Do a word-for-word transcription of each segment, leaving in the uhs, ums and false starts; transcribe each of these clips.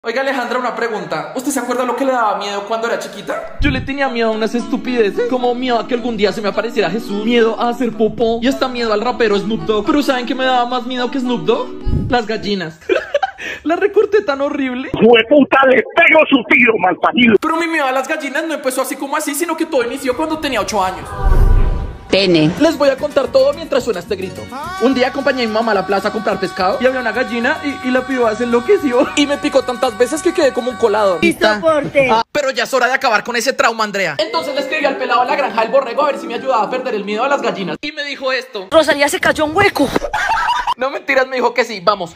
Oiga, Alejandra, una pregunta. ¿Usted se acuerda lo que le daba miedo cuando era chiquita? Yo le tenía miedo a unas estupideces, como miedo a que algún día se me apareciera Jesús, miedo a hacer popó y hasta miedo al rapero Snoop Dogg. Pero ¿saben qué me daba más miedo que Snoop Dogg? Las gallinas. La recorté tan horrible. ¡Jueputa, le pego su tiro, malparido! Pero mi miedo a las gallinas no empezó así como así, sino que todo inició cuando tenía ocho años. Pene. Les voy a contar todo mientras suena este grito. Un día acompañé a mi mamá a la plaza a comprar pescado y había una gallina y, y la piroa se enloqueció y me picó tantas veces que quedé como un colador. Y soporte. Ah, pero ya es hora de acabar con ese trauma, Andrea. Entonces le escribí al pelado de la granja del borrego a ver si me ayudaba a perder el miedo a las gallinas. Y me dijo esto. Rosalía se cayó un hueco. No mentiras, me dijo que sí, vamos.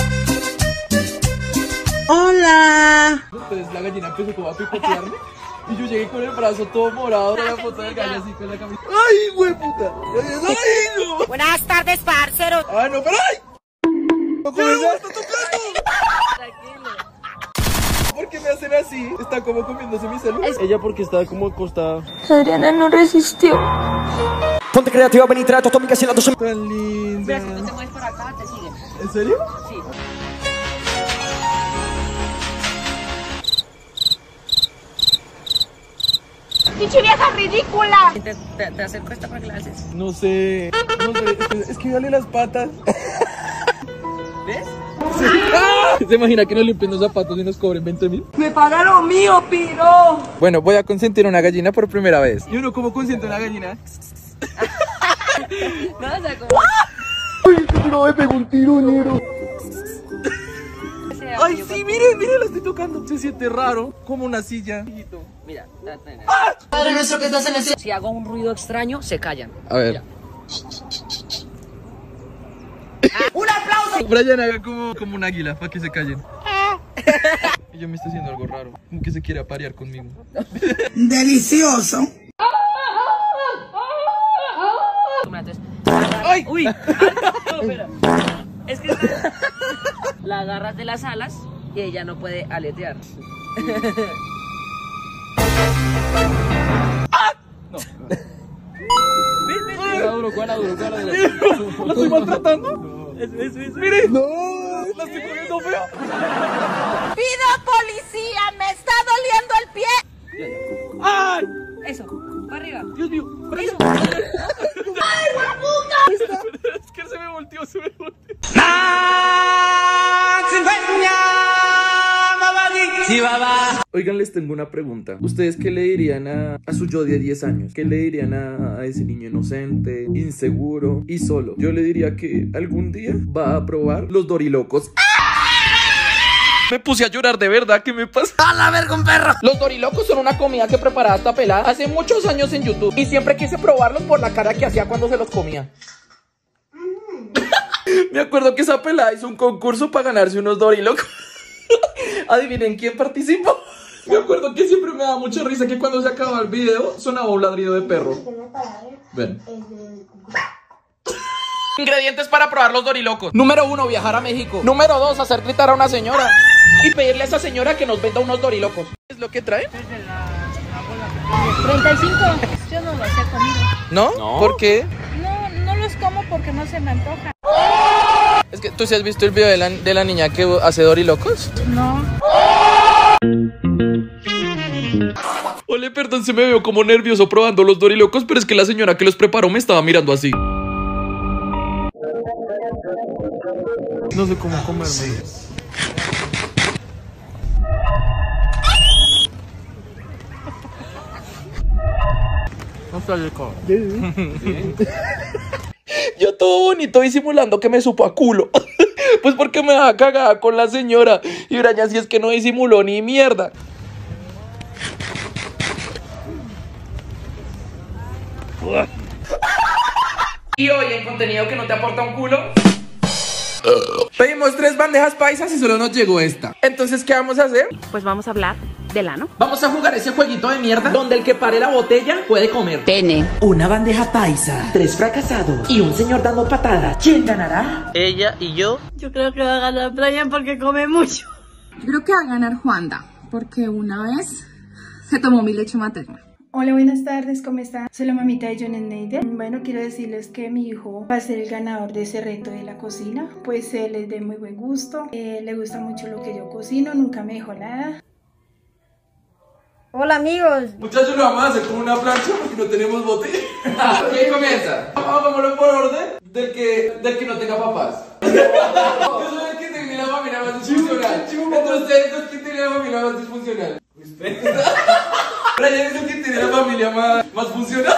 Hola. Entonces la gallina empezó como a picotearme y yo llegué con el brazo todo morado, una foto del gallo así con la camisa. ¡Ay, güey, puta! ¡Ay, no! Buenas tardes, parceros. ¡Ah, no, pero ay! ¡No, no, está tocando! Tranquilo. ¿Por qué me hacen así? Está como comiéndose mi celular. Ella porque está como acostada. Adriana no resistió. Ponte creativa, ven y trae tu atómica sin la dos. Tan linda. Pero si tú te mueves por acá, te siguen. ¿En serio? Sí. ¡Pinche vieja ridícula! Te, te, te acerco esta para que la haces. No sé. No sé. Es que, es que dale las patas. ¿Ves? Sí. ¡Ah! ¿Se imagina que nos limpien los zapatos y nos cobren veinte mil? ¡Me pagaron mío, piro! Bueno, voy a consentir una gallina por primera vez. ¿Y uno cómo consiente una gallina? No, o sea, como... ¡Ay, no me pegó un tiro, negro! sea, ¡Ay, yo sí! creo- ¡Miren, miren! La estoy tocando. Se siente raro. Como una silla. Mira, ta, ta, ta. ¡Ah! Padre nuestro que estás en el cielo. Si hago un ruido extraño, se callan. A ver. ¡Un aplauso! Brian haga como, como un águila para que se callen. Ella me está haciendo algo raro. Como que se quiere aparear conmigo. Delicioso. Entonces, ¡Ay! ¡Uy! Ah, no, espera. Es que la agarras de las alas y ella no puede aletear. Cuela duro, cuela duro, cuela duro. ¿La estoy maltratando? Eso, eso, eso. ¡Mire! ¡No! ¡La estoy poniendo fea! ¡Pido policía! ¡Me está doliendo el pie! ¡Ay! Eso, para arriba. ¡Dios mío! Eso. ¡Ay, la puta! Es que se me volteó, se me volteó. Oigan, les tengo una pregunta. ¿Ustedes qué le dirían a, a su yo de diez años? ¿Qué le dirían a, a ese niño inocente, inseguro y solo? Yo le diría que algún día va a probar los dorilocos. Me puse a llorar de verdad, ¿qué me pasa? ¡A la verga, un perro! Los dorilocos son una comida que preparaba esta pelada hace muchos años en YouTube. Y siempre quise probarlos por la cara que hacía cuando se los comía. Me acuerdo que esa pelada hizo un concurso para ganarse unos dorilocos. Adivinen quién participó. Me acuerdo que siempre me da mucha risa que cuando se acababa el video sonaba un ladrido de perro. Ven. Ingredientes para probar los dorilocos. Número uno, viajar a México. Número dos, hacer gritar a una señora. Y pedirle a esa señora que nos venda unos dorilocos. ¿Es lo que trae? treinta y cinco. Yo no los he comido. ¿No? No. ¿Por qué? No, no los como porque no se me antoja. Es que tú sí has visto el video de la, de la niña que hace dorilocos. No. Ole, perdón, se me veo como nervioso probando los dorilocos, pero es que la señora que los preparó me estaba mirando así. No sé cómo comerme. No está rico. Yo todo bonito disimulando que me supo a culo. Pues porque me daba cagada con la señora. Y Brian, si es que no disimuló ni mierda. Y hoy en contenido que no te aporta un culo, pedimos tres bandejas paisas y solo nos llegó esta. Entonces, ¿qué vamos a hacer? Pues vamos a hablar del ano. Vamos a jugar ese jueguito de mierda donde el que pare la botella puede comer. Pene. Una bandeja paisa, tres fracasados y un señor dando patadas. ¿Quién ganará? Ella y yo. Yo creo que va a ganar Brian porque come mucho. Yo creo que va a ganar Juanda, porque una vez se tomó mi leche materna. Hola, buenas tardes, ¿cómo están? Soy la mamita de John Schneider. Bueno, quiero decirles que mi hijo va a ser el ganador de ese reto de la cocina. Pues él es de muy buen gusto, eh, le gusta mucho lo que yo cocino, nunca me dejó nada. Hola amigos. Muchachos, lo vamos a hacer como una plancha porque no tenemos bote. ¿Quién comienza? Hagámoslo por orden del que, del que no tenga papás. Yo soy el que tiene la familia más disfuncional. Entre ustedes dos, ¿quién tiene la familia más disfuncional? Brian es el que tiene la familia más, más funcional.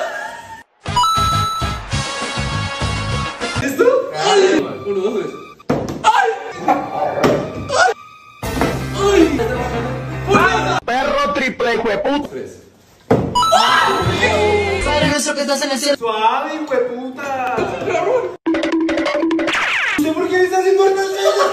¿Listo? Uno, dos, tres. ¡Ay! ¡Ay! ¡Ay! Perro triple, hijueputa. Tres. Padre nuestro que estás en el cielo. Suave, hijueputa. No sé por qué le estás haciendo esto.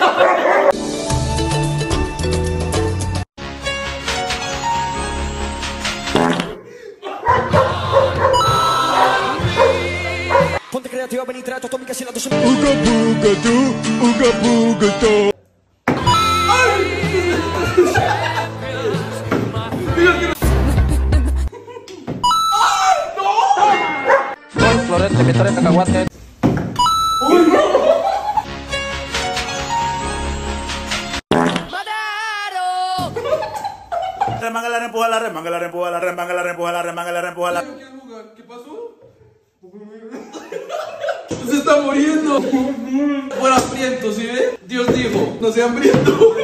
Ponte creativo, ven y trae tu atómica sin la tos. Uga buga tú, uga buga tú. Florete, me trae cacahuate. ¡Uy, no! Remanga la rempuja la remanga la rempuja la remanga la rempuja la remanga la rempuja la. ¿Qué pasó? Se está muriendo. Por hambriento, ¿sí ve? Dios dijo, no sea hambriento.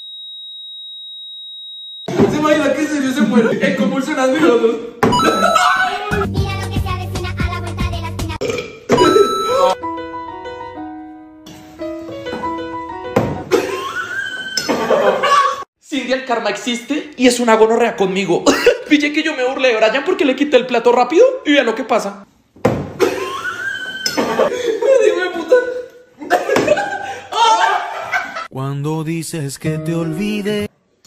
¿Se imagina que en serio se muere? El convulsionando y los dos. Mira lo que se avecina a la vuelta de la esquina. Cindy, el karma existe y es una gonorrea conmigo. Pille que yo me burlé de Brian porque le quité el plato rápido y vean lo que pasa. Cuando dices que te olvide.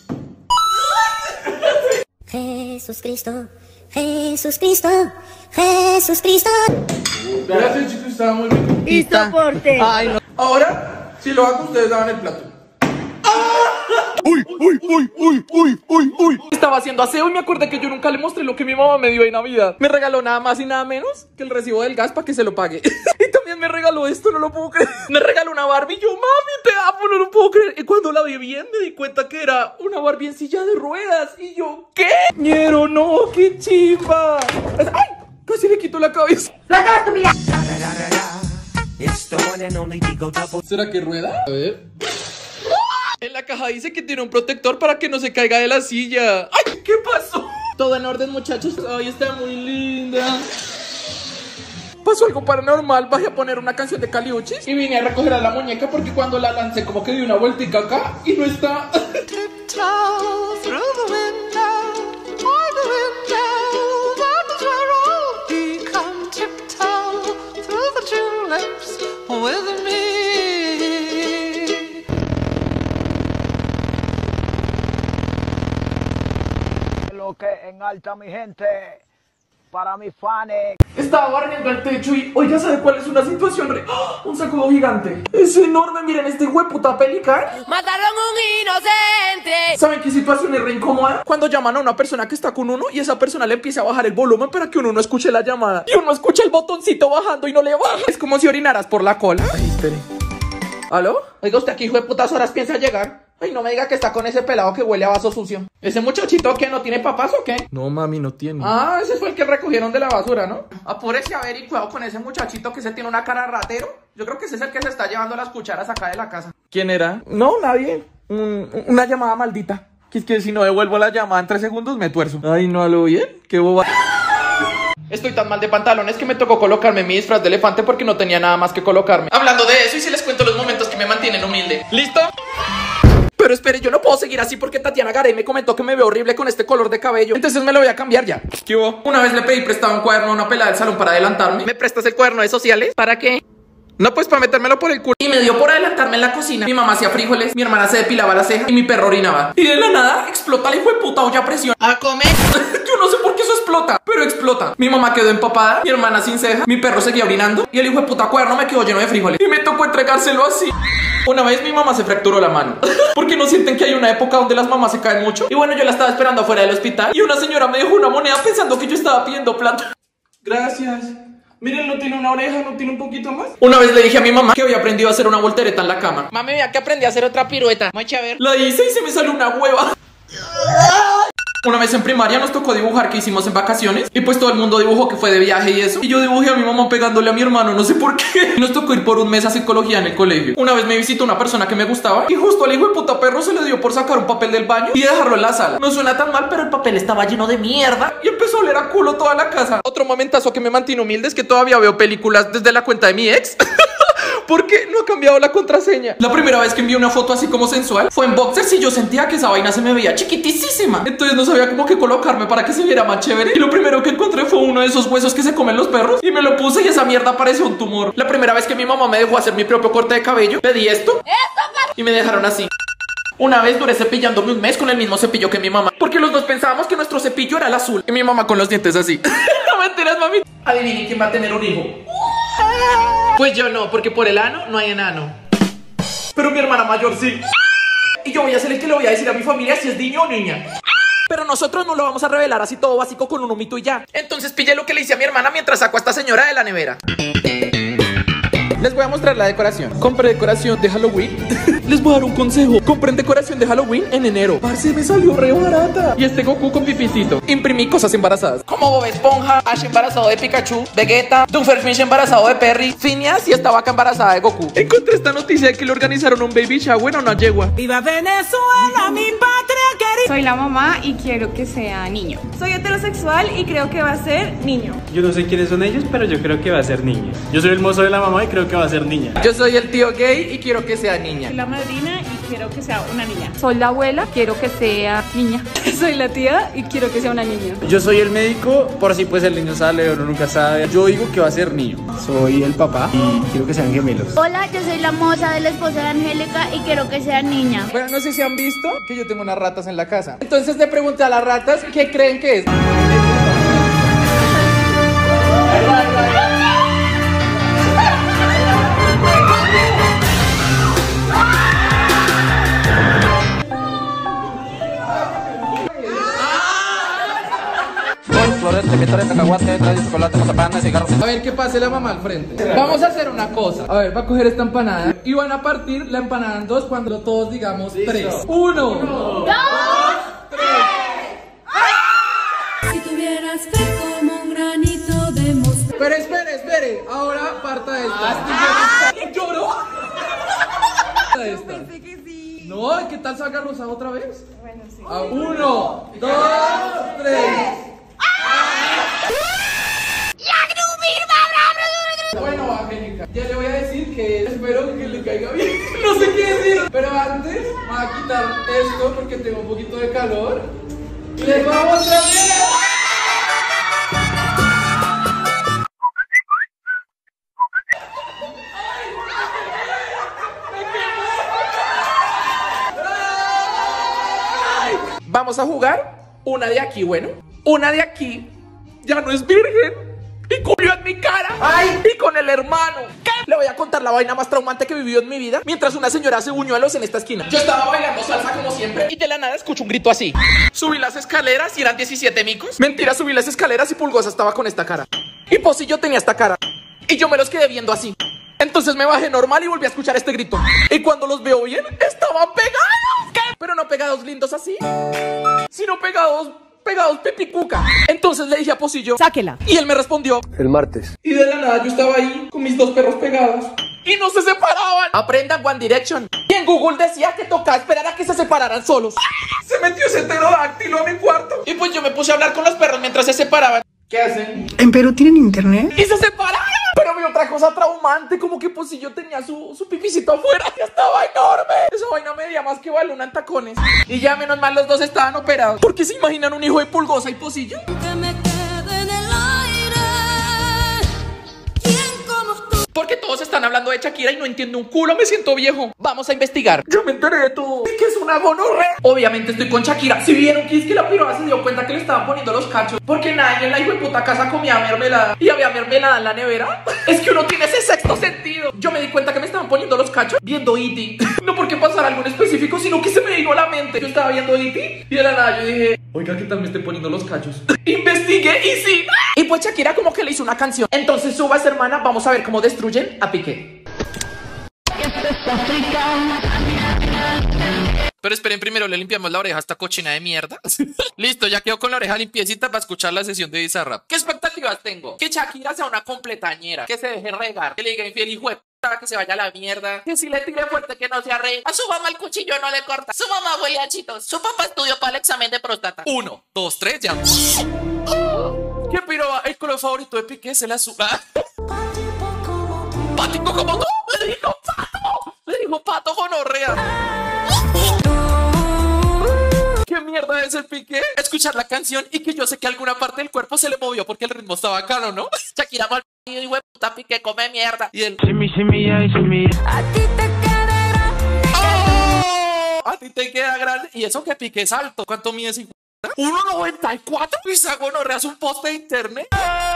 Jesús Cristo, Jesús Cristo, Jesús Cristo. Gracias, chicos, estaba muy rico. Y soporte. Ay, no. Ahora, si lo hago, ustedes daban el plato. Uy, uy, uy, uy, uy, uy, uy. Estaba haciendo aseo y me acordé que yo nunca le mostré lo que mi mamá me dio en Navidad. Me regaló nada más y nada menos que el recibo del gas para que se lo pague. Y también me regaló esto, no lo puedo creer. Me regaló una Barbie y yo, mami, te amo, no lo puedo creer. Y cuando la vi bien me di cuenta que era una Barbie en silla de ruedas. Y yo, ¿qué? Ñero, no, qué chimba. ¡Ay! Casi le quito la cabeza. ¿Será que rueda? A ver. En la caja dice que tiene un protector para que no se caiga de la silla. ¡Ay! ¿Qué pasó? Todo en orden, muchachos. Ay, está muy linda. Pasó algo paranormal. Bajé a poner una canción de Caliuchis y vine a recoger a la muñeca porque cuando la lancé como que di una vueltica acá y no está. Que en alta mi gente, para mis fans. Estaba barriendo el techo y hoy ya sabe cuál es una situación re... ¡Oh! Un sacudo gigante. Es enorme, miren este hueputa pelican. Mataron a un inocente. ¿Saben qué situación es re incómoda? Cuando llaman a una persona que está con uno y esa persona le empieza a bajar el volumen para que uno no escuche la llamada. Y uno escucha el botoncito bajando y no le baja. Es como si orinaras por la cola. Ay, espere. ¿Aló? Oiga, ¿usted aquí, hijo de putas horas piensa llegar? Ay, no me diga que está con ese pelado que huele a vaso sucio. ¿Ese muchachito que no tiene papás o qué? No, mami, no tiene. Ah, ese fue el que recogieron de la basura, ¿no? Apúrese a ver y cuidado con ese muchachito que se tiene una cara ratero. Yo creo que ese es el que se está llevando las cucharas acá de la casa. ¿Quién era? No, nadie. Un- una llamada maldita. Que es que si no devuelvo la llamada en tres segundos me tuerzo. Ay, no, ¿a lo bien? Qué boba. Estoy tan mal de pantalones que me tocó colocarme mi disfraz de elefante porque no tenía nada más que colocarme. Hablando de eso y si les cuento los momentos que me mantienen humilde. ¿Listo? Pero espere, yo no puedo seguir así porque Tatiana Garay me comentó que me veo horrible con este color de cabello. Entonces me lo voy a cambiar ya. ¿Qué hubo? Una vez le pedí prestado un cuaderno a una pelada del salón para adelantarme. ¿Me prestas el cuaderno de sociales? ¿Para qué? No, pues para metérmelo por el culo. Y me dio por adelantarme en la cocina. Mi mamá hacía frijoles, mi hermana se depilaba la ceja y mi perro orinaba. Y de la nada explota la hijo de puta olla a presión. ¡A comer! Yo no no sé por qué eso explota, pero explota. Mi mamá quedó empapada, mi hermana sin ceja, mi perro seguía orinando y el hijo de puta cuaderno me quedó lleno de frijoles. Y me tocó entregárselo así. Una vez mi mamá se fracturó la mano. Porque no sienten que hay una época donde las mamás se caen mucho. Y bueno, yo la estaba esperando afuera del hospital y una señora me dejó una moneda pensando que yo estaba pidiendo plata. Gracias. Miren, no tiene una oreja, no tiene un poquito más. Una vez le dije a mi mamá que había aprendido a hacer una voltereta en la cama. Mami, vea que aprendí a hacer otra pirueta. Mucha ver. La hice y se me salió una hueva. Una vez en primaria nos tocó dibujar que hicimos en vacaciones. Y pues todo el mundo dibujó que fue de viaje y eso. Y yo dibujé a mi mamá pegándole a mi hermano, no sé por qué. Y nos tocó ir por un mes a psicología en el colegio. Una vez me visitó una persona que me gustaba y justo al hijo de puta perro se le dio por sacar un papel del baño y dejarlo en la sala. No suena tan mal, pero el papel estaba lleno de mierda y empezó a oler a culo toda la casa. Otro momentazo que me mantiene humilde es que todavía veo películas desde la cuenta de mi ex. Porque no ha cambiado la contraseña. La primera vez que envié una foto así como sensual fue en boxers y yo sentía que esa vaina se me veía chiquitísima. Entonces no sabía cómo que colocarme para que se viera más chévere. Y lo primero que encontré fue uno de esos huesos que se comen los perros. Y me lo puse y esa mierda parecía un tumor. La primera vez que mi mamá me dejó hacer mi propio corte de cabello, pedí esto y me dejaron así. Una vez duré cepillándome un mes con el mismo cepillo que mi mamá, porque los dos pensábamos que nuestro cepillo era el azul. Y mi mamá con los dientes así. No me enteras, mami. Adivinen quién va a tener un hijo. Pues yo no, porque por el ano no hay enano. Pero mi hermana mayor sí. Y yo voy a ser el que le voy a decir a mi familia si es niño o niña. Pero nosotros no lo vamos a revelar así todo básico con un humito y ya. Entonces pillé lo que le hice a mi hermana mientras saco a esta señora de la nevera. Les voy a mostrar la decoración. Compré decoración de Halloween. Les voy a dar un consejo. Compren decoración de Halloween en enero. Parce, me salió re barata. Y este Goku con pipicito. Imprimí cosas embarazadas como Bob Esponja, Ash embarazado de Pikachu, Vegeta, Doofenshmirtz embarazado de Perry, Phineas y esta vaca embarazada de Goku. Encontré esta noticia de que le organizaron un baby shower a una yegua. ¡Viva Venezuela, mi patria querida! Soy la mamá y quiero que sea niño. Soy heterosexual y creo que va a ser niño. Yo no sé quiénes son ellos, pero yo creo que va a ser niño. Yo soy el mozo de la mamá y creo que va a ser niña. Yo soy el tío gay y quiero que sea niña. Soy la madrina y quiero que sea una niña. Soy la abuela, quiero que sea niña. Soy la tía y quiero que sea una niña. Yo soy el médico, por si pues el niño sale o no nunca sabe. Yo digo que va a ser niño. Soy el papá y quiero que sean gemelos. Hola, yo soy la moza de la esposa de Angélica y quiero que sea niña. Bueno, no sé si han visto que yo tengo unas ratas en la casa. Entonces le pregunté a las ratas qué creen que es. A ver qué pase la mamá al frente. Vamos a hacer una cosa. A ver, va a coger esta empanada y van a partir la empanada en dos cuando todos digamos tres. Uno, Uno dos, tres. Si tuvieras fe como un granito de mostaza. Pero espere, espere. Ahora parta esta. ¿Lloró? Esta. No, ¿qué tal salga rosado otra vez? Bueno, sí. A uno, dos, tres. Bueno, Angélica, ya le voy a decir que espero que le caiga bien. No sé qué decir. Pero antes me voy a quitar esto porque tengo un poquito de calor. Y les voy a mostrar bien. Vamos a jugar una de aquí, bueno. Una de aquí ya no es virgen. Y culió en mi cara. ¡Ay! Y con el hermano. ¿Qué? Le voy a contar la vaina más traumante que he vivido en mi vida. Mientras una señora hace buñuelos en esta esquina. Yo estaba bailando salsa como siempre y de la nada escucho un grito así. Subí las escaleras y eran diecisiete micos. Mentira, subí las escaleras y Pulgosa estaba con esta cara. Y Pocillo tenía esta cara. Y yo me los quedé viendo así. Entonces me bajé normal y volví a escuchar este grito. Y cuando los veo bien, estaban pegados. ¿Qué? Pero no pegados lindos así, sino pegados... pegados pipicuca. Entonces le dije a Pocillo, sáquela. Y él me respondió, el martes. Y de la nada yo estaba ahí con mis dos perros pegados y no se separaban. Aprendan One Direction. Y en Google decía que tocaba esperar a que se separaran solos. Se metió ese pterodáctilo a mi cuarto. Y pues yo me puse a hablar con los perros mientras se separaban. ¿Qué hacen? ¿En Perú tienen internet? Y se separaron. Pero vi otra cosa traumante, como que Pocillo tenía su, su pipicito afuera. Ya estaba enorme. Esa vaina medía más que Baluna en tacones. Y ya menos mal los dos estaban operados. ¿Por qué se imaginan un hijo de Pulgosa y Pocillo? Que me quede en el aire. ¿Quién como tú? Porque todos están hablando de Shakira y no entiendo un culo, me siento viejo. Vamos a investigar. Yo me enteré de todo. ¿Qué es una gonorrea. Obviamente estoy con Shakira. Si vieron que es que la piroa se dio cuenta que le estaban poniendo los cachos, porque nadie en la hijueputa casa comía mermelada y había mermelada en la nevera. Es que uno tiene ese sexto sentido. Yo me di cuenta que me estaban poniendo los cachos viendo E T. No porque pasara algo en específico, sino que se me vino a la mente. Yo estaba viendo E T y de la nada yo dije, oiga, ¿qué tal me esté poniendo los cachos? Investigué y sí. Y pues Shakira como que le hizo una canción. Entonces subas, hermana, vamos a ver cómo destruyen a Piqué. Pero esperen, primero le limpiamos la oreja a esta cochina de mierda. Listo, ya quedó con la oreja limpiecita para escuchar la sesión de Bizarrap. ¿Qué expectativas tengo? Que Shakira sea una completañera, que se deje regar, que le diga infiel hijo de p***, que se vaya a la mierda, que si le tire fuerte que no se arregle. A su mamá el cuchillo no le corta. Su mamá huele a chitos. Su papá estudió para el examen de próstata. Uno, dos, tres, ya. ¿Qué piroba? El color favorito de Piqué es el azul. ¿Pático como tú? Le dijo pato. Le dijo pato gonorrea. ¿Qué mierda es el Piqué? Escuchar la canción y que yo sé que alguna parte del cuerpo se le movió porque el ritmo está bacano, ¿no? Shakira mal y hijo de puta Piqué come mierda. Y él shimmy, shimmy, yeah, shimmy. A ti te queda grande. ¡Oh! A ti te queda grande. Y eso que Piqué es alto. ¿Cuánto mide ese hijo? uno noventa y cuatro. Y esa gonorrea es un poste de internet.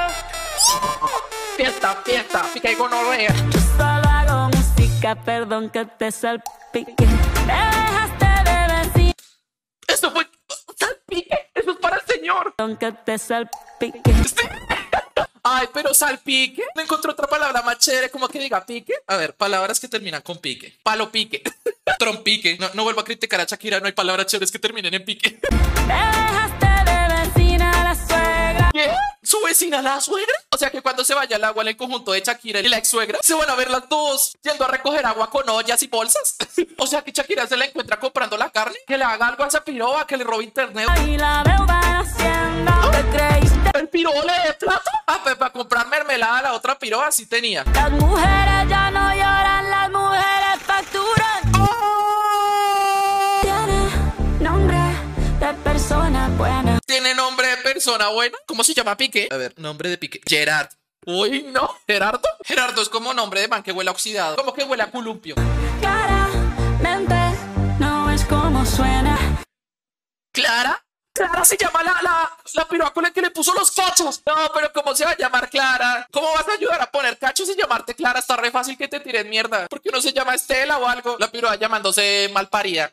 Fiesta, fiesta, Piqué gonorrea. Yo solo hago música, perdón que te salpique. Me dejaste de vecino. Eso fue salpique. Eso es para el señor. Perdón que te salpique. Ay, pero salpique. No encontré otra palabra más chévere como que diga pique. A ver, palabras que terminan con pique. Palo pique. Trompique. No, no vuelvo a criticar a Shakira. No hay palabras chéveres que terminen en pique. Me dejaste de vecina la suegra. ¿Qué? ¿Su vecina la suegra? O sea que cuando se vaya el agua en el conjunto de Shakira y la ex suegra, se van a ver las dos yendo a recoger agua con ollas y bolsas. O sea que Shakira se la encuentra comprando la carne, que le haga algo a esa piroba, que le robe internet. Y la deuda haciendo, ¿te creíste? ¿El piroba le dé plata? Ah, pues para comprar mermelada a la otra piroba sí tenía. Las mujeres ya no lloran, las mujeres facturan. Oh. Tiene nombre de persona buena. ¿Tiene nombre de persona buena? ¿Cómo se llama Piqué? A ver, nombre de Piqué. Gerard. Uy, no. ¿Gerardo? Gerardo es como nombre de man que huele a oxidado. Como que huele a columpio. Claramente no es como suena. ¿Clara? Clara se llama la, la, la piroa con la que le puso los cachos. No, pero ¿cómo se va a llamar Clara? ¿Cómo vas a ayudar a poner cachos y llamarte Clara? Está re fácil que te tiren mierda. ¿Por qué no se llama Estela o algo? La piroa llamándose malparida.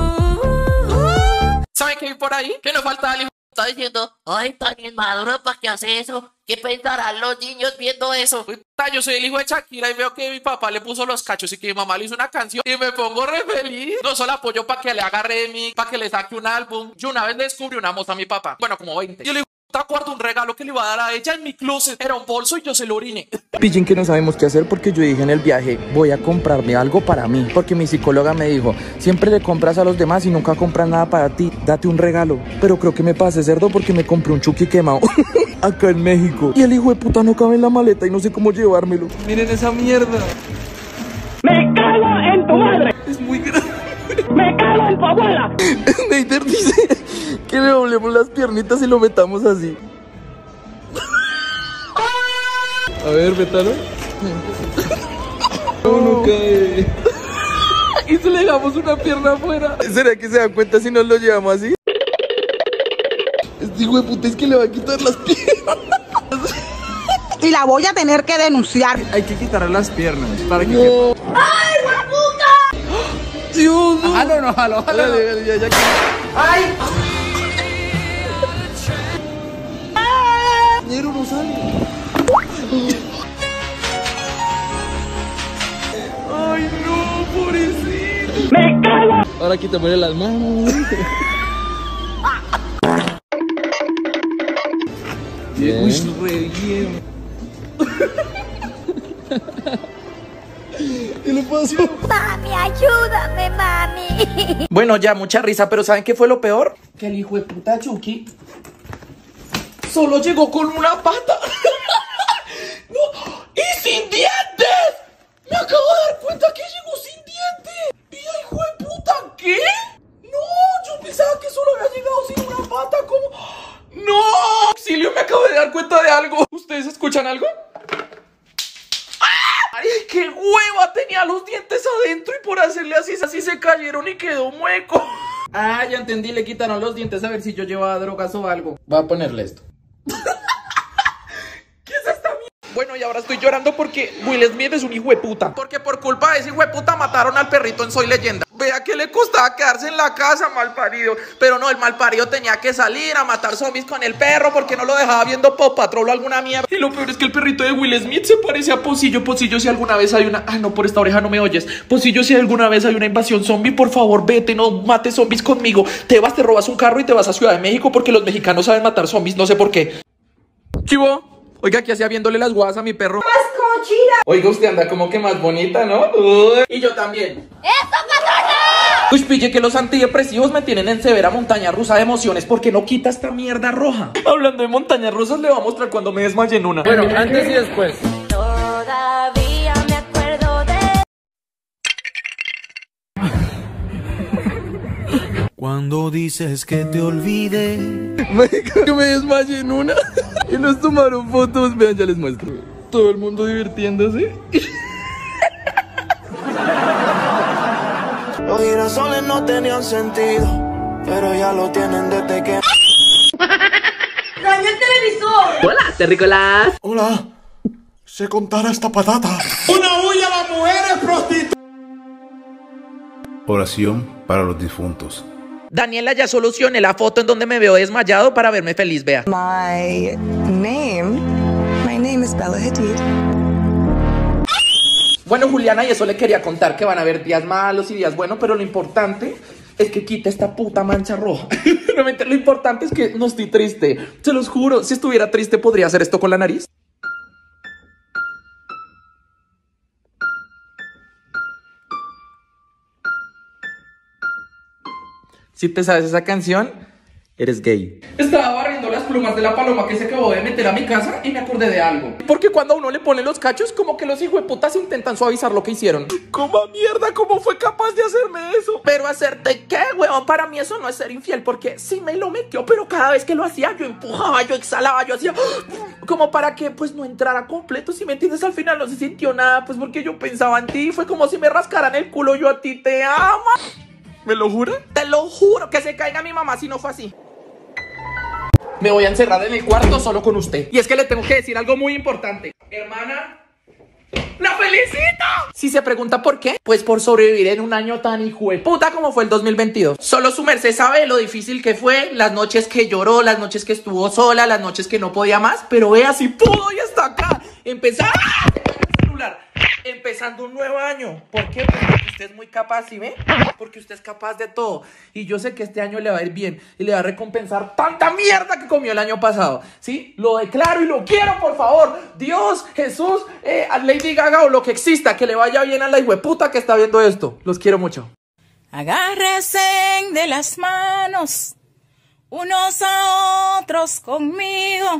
¿Saben qué vi por ahí? Que no falta alguien. Está diciendo, ay, tan inmaduro, ¿para qué hace eso? ¿Qué pensarán los niños viendo eso? Uy, yo soy el hijo de Shakira y veo que mi papá le puso los cachos y que mi mamá le hizo una canción y me pongo re feliz. No solo apoyo para que le haga remix, para que le saque un álbum. Yo una vez le descubrí una moza a mi papá. Bueno, como veinte. Yo le guardo un regalo que le iba a dar a ella en mi closet. Era un bolso y yo se lo oriné. Pillín que no sabemos qué hacer porque yo dije en el viaje, voy a comprarme algo para mí. Porque mi psicóloga me dijo, siempre le compras a los demás y nunca compras nada para ti. Date un regalo. Pero creo que me pasé cerdo porque me compré un Chucky quemado. Acá en México. Y el hijo de puta no cabe en la maleta y no sé cómo llevármelo. Miren esa mierda. ¡Me cago en tu madre! Es muy grave. ¡Me cago en tu abuela! Nader dice que le doblemos las piernitas y lo metamos así. A ver, métalo. No, no cae. Y si le dejamos una pierna afuera. ¿Será que se dan cuenta si nos lo llevamos así? Este hijo de puta es que le va a quitar las piernas. Y la voy a tener que denunciar. Hay que quitarle las piernas para que... No. ¡Ay, hueputa! Dios, no. Jalo, no, jalo, jalo. Dale, dale, ya, ya. ¡Ay! Ñero no sale. Ay, no, pobrecito. ¡Me cago! Ahora quítamele las manos. Bien. Uy, re bien. ¿Qué le pasó? Mami, ayúdame, mami. Bueno, ya, mucha risa, pero ¿saben qué fue lo peor? Que el hijo de puta Chucky solo llegó con una pata. ¡No! ¡Y sin dientes! Me acabo de dar cuenta que llegó sin dientes. ¡Y hijo de puta! ¿Qué? No, yo pensaba que solo había llegado sin una pata. ¿Cómo? ¡No! Auxilio, me acabo de dar cuenta de algo. ¿Ustedes escuchan algo? ¡Ah! ¡Ay, qué ¡Qué hueva! Tenía los dientes adentro y por hacerle así, así se cayeron y quedó mueco. Ah, ya entendí, le quitaron los dientes a ver si yo llevaba drogas o algo. Voy a ponerle esto. ¿Qué es esta mierda? Bueno, y ahora estoy llorando porque Will Smith es un hijo de puta. Porque por culpa de ese hijo de puta mataron al perrito en Soy Leyenda. Vea que le costaba quedarse en la casa, malparido. Pero no, el malparido tenía que salir a matar zombies con el perro porque no lo dejaba viendo Paw Patrol o alguna mierda. Y lo peor es que el perrito de Will Smith se parece a Pocillo. Pocillo, si alguna vez hay una... Ay, no, por esta oreja no me oyes. Pocillo, si alguna vez hay una invasión zombie, por favor, vete, no mates zombies conmigo. Te vas, te robas un carro y te vas a Ciudad de México porque los mexicanos saben matar zombies, no sé por qué. Chivo, oiga, ¿qué hacía viéndole las guadas a mi perro? ¡Más cochina! Oiga, usted anda como que más bonita, ¿no? Uy. Y yo también. ¡Eso, patrona! Uy, pille que los antidepresivos me tienen en severa montaña rusa de emociones porque no quita esta mierda roja. Hablando de montañas rusas, le voy a mostrar cuando me desmaye en una. Bueno, antes y después. Todavía me acuerdo de... Cuando dices que te olvide. Que me desmayé en una y nos tomaron fotos. Vean, ya les muestro. Todo el mundo divirtiéndose. Los girasoles no tenían sentido, pero ya lo tienen desde que... ¡Dañó el televisor! Hola, terrícolas. Hola, se contara esta patata. ¡Una huya a las mujeres prostitutas! Oración para los difuntos. Daniela, ya solucioné la foto en donde me veo desmayado para verme feliz, vea. My name, my name is Bella Hadid. Bueno, Juliana, y eso le quería contar, que van a haber días malos y días buenos, pero lo importante es que quite esta puta mancha roja. Realmente lo importante es que no estoy triste. Se los juro, si estuviera triste podría hacer esto con la nariz. Si te sabes esa canción, eres gay. Estaba barriendo las plumas de la paloma que se acabó de meter a mi casa y me acordé de algo. Porque cuando a uno le ponen los cachos, como que los hijueputas intentan suavizar lo que hicieron. ¿Cómo mierda? ¿Cómo fue capaz de hacerme eso? Pero hacerte qué, weón, para mí eso no es ser infiel, porque sí me lo metió, pero cada vez que lo hacía yo empujaba, yo exhalaba, yo hacía como para que pues no entrara completo, si me entiendes. Al final no se sintió nada, pues porque yo pensaba en ti. Fue como si me rascaran el culo, yo a ti te amo. ¿Me lo juro? Te lo juro, que se caiga mi mamá si no fue así. Me voy a encerrar en el cuarto solo con usted. Y es que le tengo que decir algo muy importante. Hermana, ¡la felicito! Si se pregunta por qué, pues por sobrevivir en un año tan hijo de puta como fue el dos mil veintidós. Solo su merced sabe lo difícil que fue, las noches que lloró, las noches que estuvo sola, las noches que no podía más. Pero vea si pudo y está acá. Empezar el celular. Empezando un nuevo año. ¿Por qué? Porque usted es muy capaz, ¿sí ve? Porque usted es capaz de todo. Y yo sé que este año le va a ir bien y le va a recompensar tanta mierda que comió el año pasado, ¿sí? Lo declaro y lo quiero, por favor. Dios, Jesús, eh, a Lady Gaga o lo que exista, que le vaya bien a la hijueputa que está viendo esto. Los quiero mucho. Agárrense de las manos unos a otros conmigo.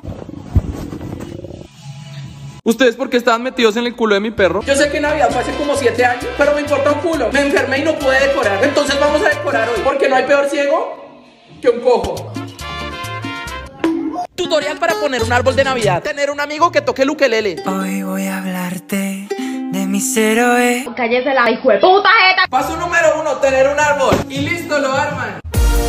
¿Ustedes por qué estaban metidos en el culo de mi perro? Yo sé que Navidad fue hace como siete años, pero me importa un culo. Me enfermé y no pude decorar. Entonces vamos a decorar hoy, porque no hay peor ciego que un cojo. Tutorial para poner un árbol de Navidad. Tener un amigo que toque el ukelele. Hoy voy a hablarte de mis héroes. Cállese la hijo de puta jeta. Paso número uno, tener un árbol. Y listo, lo arman.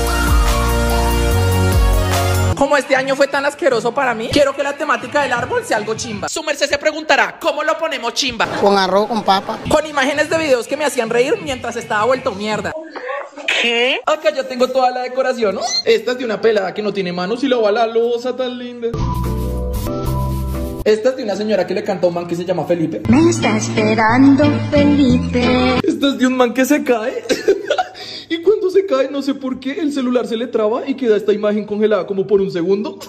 Como este año fue tan asqueroso para mí, quiero que la temática del árbol sea algo chimba. Su merced se preguntará, ¿cómo lo ponemos chimba? Con arroz, con papa. Con imágenes de videos que me hacían reír mientras estaba vuelto mierda. ¿Qué? Acá ya tengo toda la decoración, ¿no? Esta es de una pelada que no tiene manos y lo va a la loza tan linda. Esta es de una señora que le canta a un man que se llama Felipe. Me está esperando Felipe. Esta es de un man que se cae. Y cuando se cae, no sé por qué, el celular se le traba y queda esta imagen congelada como por un segundo.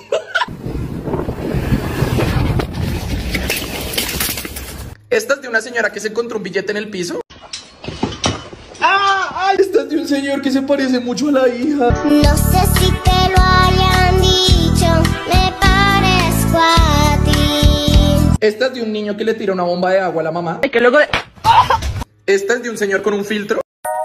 Esta es de una señora que se encontró un billete en el piso. ¡Ah! ¡Ah! Esta es de un señor que se parece mucho a la hija. No sé si te lo hayan dicho, me parezco a ti. Esta es de un niño que le tira una bomba de agua a la mamá. Y que luego de... Esta es de un señor con un filtro.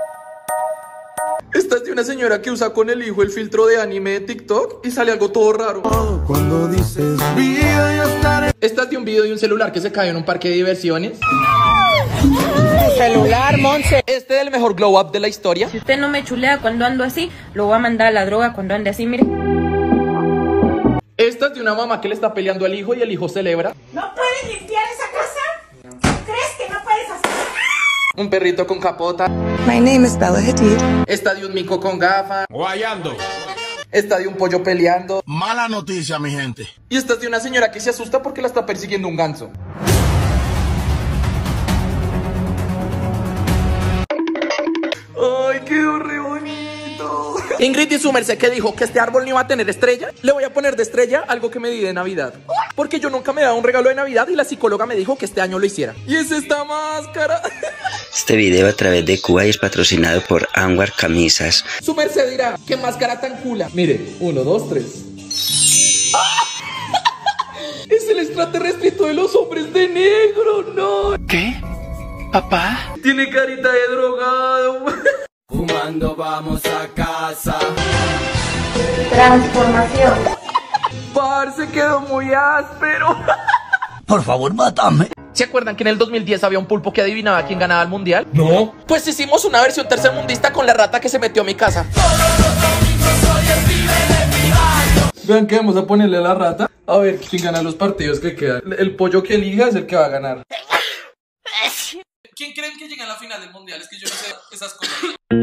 Esta es de una señora que usa con el hijo el filtro de anime de TikTok y sale algo todo raro. Cuando dices vida yo estaré. Esta es de un video de un celular que se cae en un parque de diversiones. Tu celular, Monse. Este es el mejor glow up de la historia. Si usted no me chulea cuando ando así, lo voy a mandar a la droga cuando ande así, mire. Esta es de una mamá que le está peleando al hijo y el hijo celebra. ¿No puedes limpiar esa casa? ¿Crees que no puedes hacer? Un perrito con capota. My name is Bella Hadid. Esta de un mico con gafas. Guayando. Esta de un pollo peleando. Mala noticia, mi gente. Y esta es de una señora que se asusta porque la está persiguiendo un ganso. ¡Ay, quedó re bonito! Ingrid y su merced que dijo que este árbol no iba a tener estrella. Le voy a poner de estrella algo que me di de Navidad. Porque yo nunca me daba un regalo de Navidad y la psicóloga me dijo que este año lo hiciera. Y es esta máscara. Este video a través de Cuba es patrocinado por Anwar Camisas. Su merced dirá, qué máscara tan cula. Mire, uno, dos, tres. Es el extraterrestrito de los hombres de negro, ¿no? ¿Qué? ¿Papá? Tiene carita de drogado. Fumando vamos a casa. Transformación. Parce, quedó muy áspero. Por favor, mátame. ¿Se acuerdan que en el dos mil diez había un pulpo que adivinaba quién ganaba el mundial? No. Pues hicimos una versión tercermundista con la rata que se metió a mi casa. Vean que vamos a ponerle a la rata. A ver quién gana los partidos que quedan. El pollo que elija es el que va a ganar. ¿Quién creen que llega a la final del mundial? Es que yo no sé esas cosas.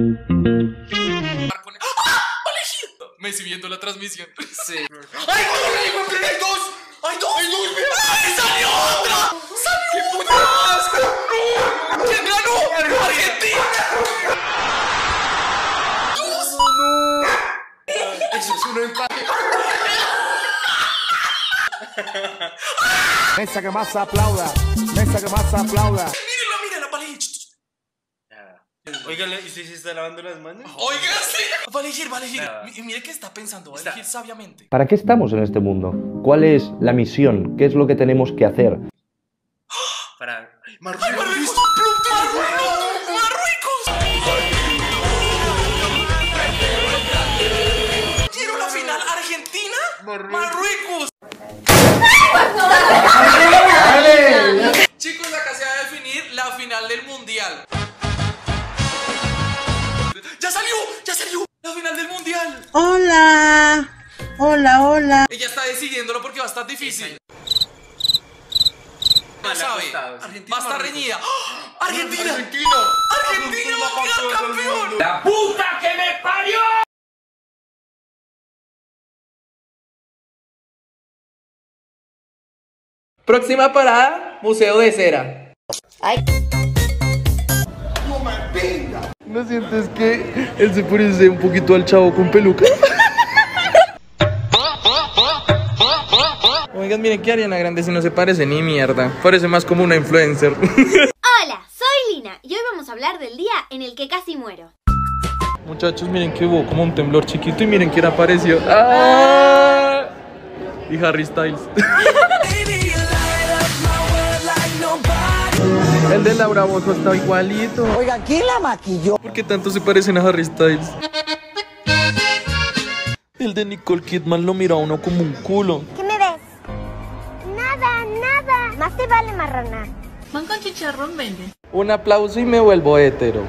Messi viendo la transmisión. Sí. ¡Ay, gol! ¡Hay dos! ¡Hay dos! ¡Hay dos! ¡Ay, salió otra! ¡Salió! ¡Qué puta asco! ¡No! ¿Quién ganó? ¡Argentina! ¡Dos! ¡No! Eso es un empate. Mesa que más aplauda. Mesa que más aplauda. Mírenlo, miren la palilla. Oigan, ¿y usted se está lavando las manos? Oigan, sí. Va a elegir, va a elegir. M mire qué está pensando, va a elegir sabiamente. ¿Para qué estamos en este mundo? ¿Cuál es la misión? ¿Qué es lo que tenemos que hacer? Para... ¡Marruecos! ¡Marruecos! ¡Quiero la final! ¿Argentina? ¡Marruecos! Chicos, acá se va a definir la final del mundial. ¡Ya salió! ¡Ya salió! ¡La final del mundial! Hola. Hola, hola. Ella está decidiéndolo porque va a estar difícil. No sabe. Va a estar reñida. ¡Oh! ¡Argentina! ¡Argentina! ¡Argentina va a quedar campeón! ¡La puta que me parió! Próxima parada, Museo de Cera. Ay. No me venga. ¿No sientes que él se parece un poquito al chavo con peluca? Oigan, miren que Ariana Grande si no se parece ni mierda. Parece más como una influencer. Hola, soy Lina y hoy vamos a hablar del día en el que casi muero. Muchachos, miren que hubo como un temblor chiquito y miren quién apareció. ¡Ah! Y Harry Styles. El de Laura Bozzo está igualito. Oigan, ¿quién la maquilló? ¿Por qué tanto se parecen a Harry Styles? El de Nicole Kidman lo mira a uno como un culo. ¿Qué me ves? Nada, nada. Más te vale marrana. ¿Man con chicharrón vende? Un aplauso y me vuelvo hétero.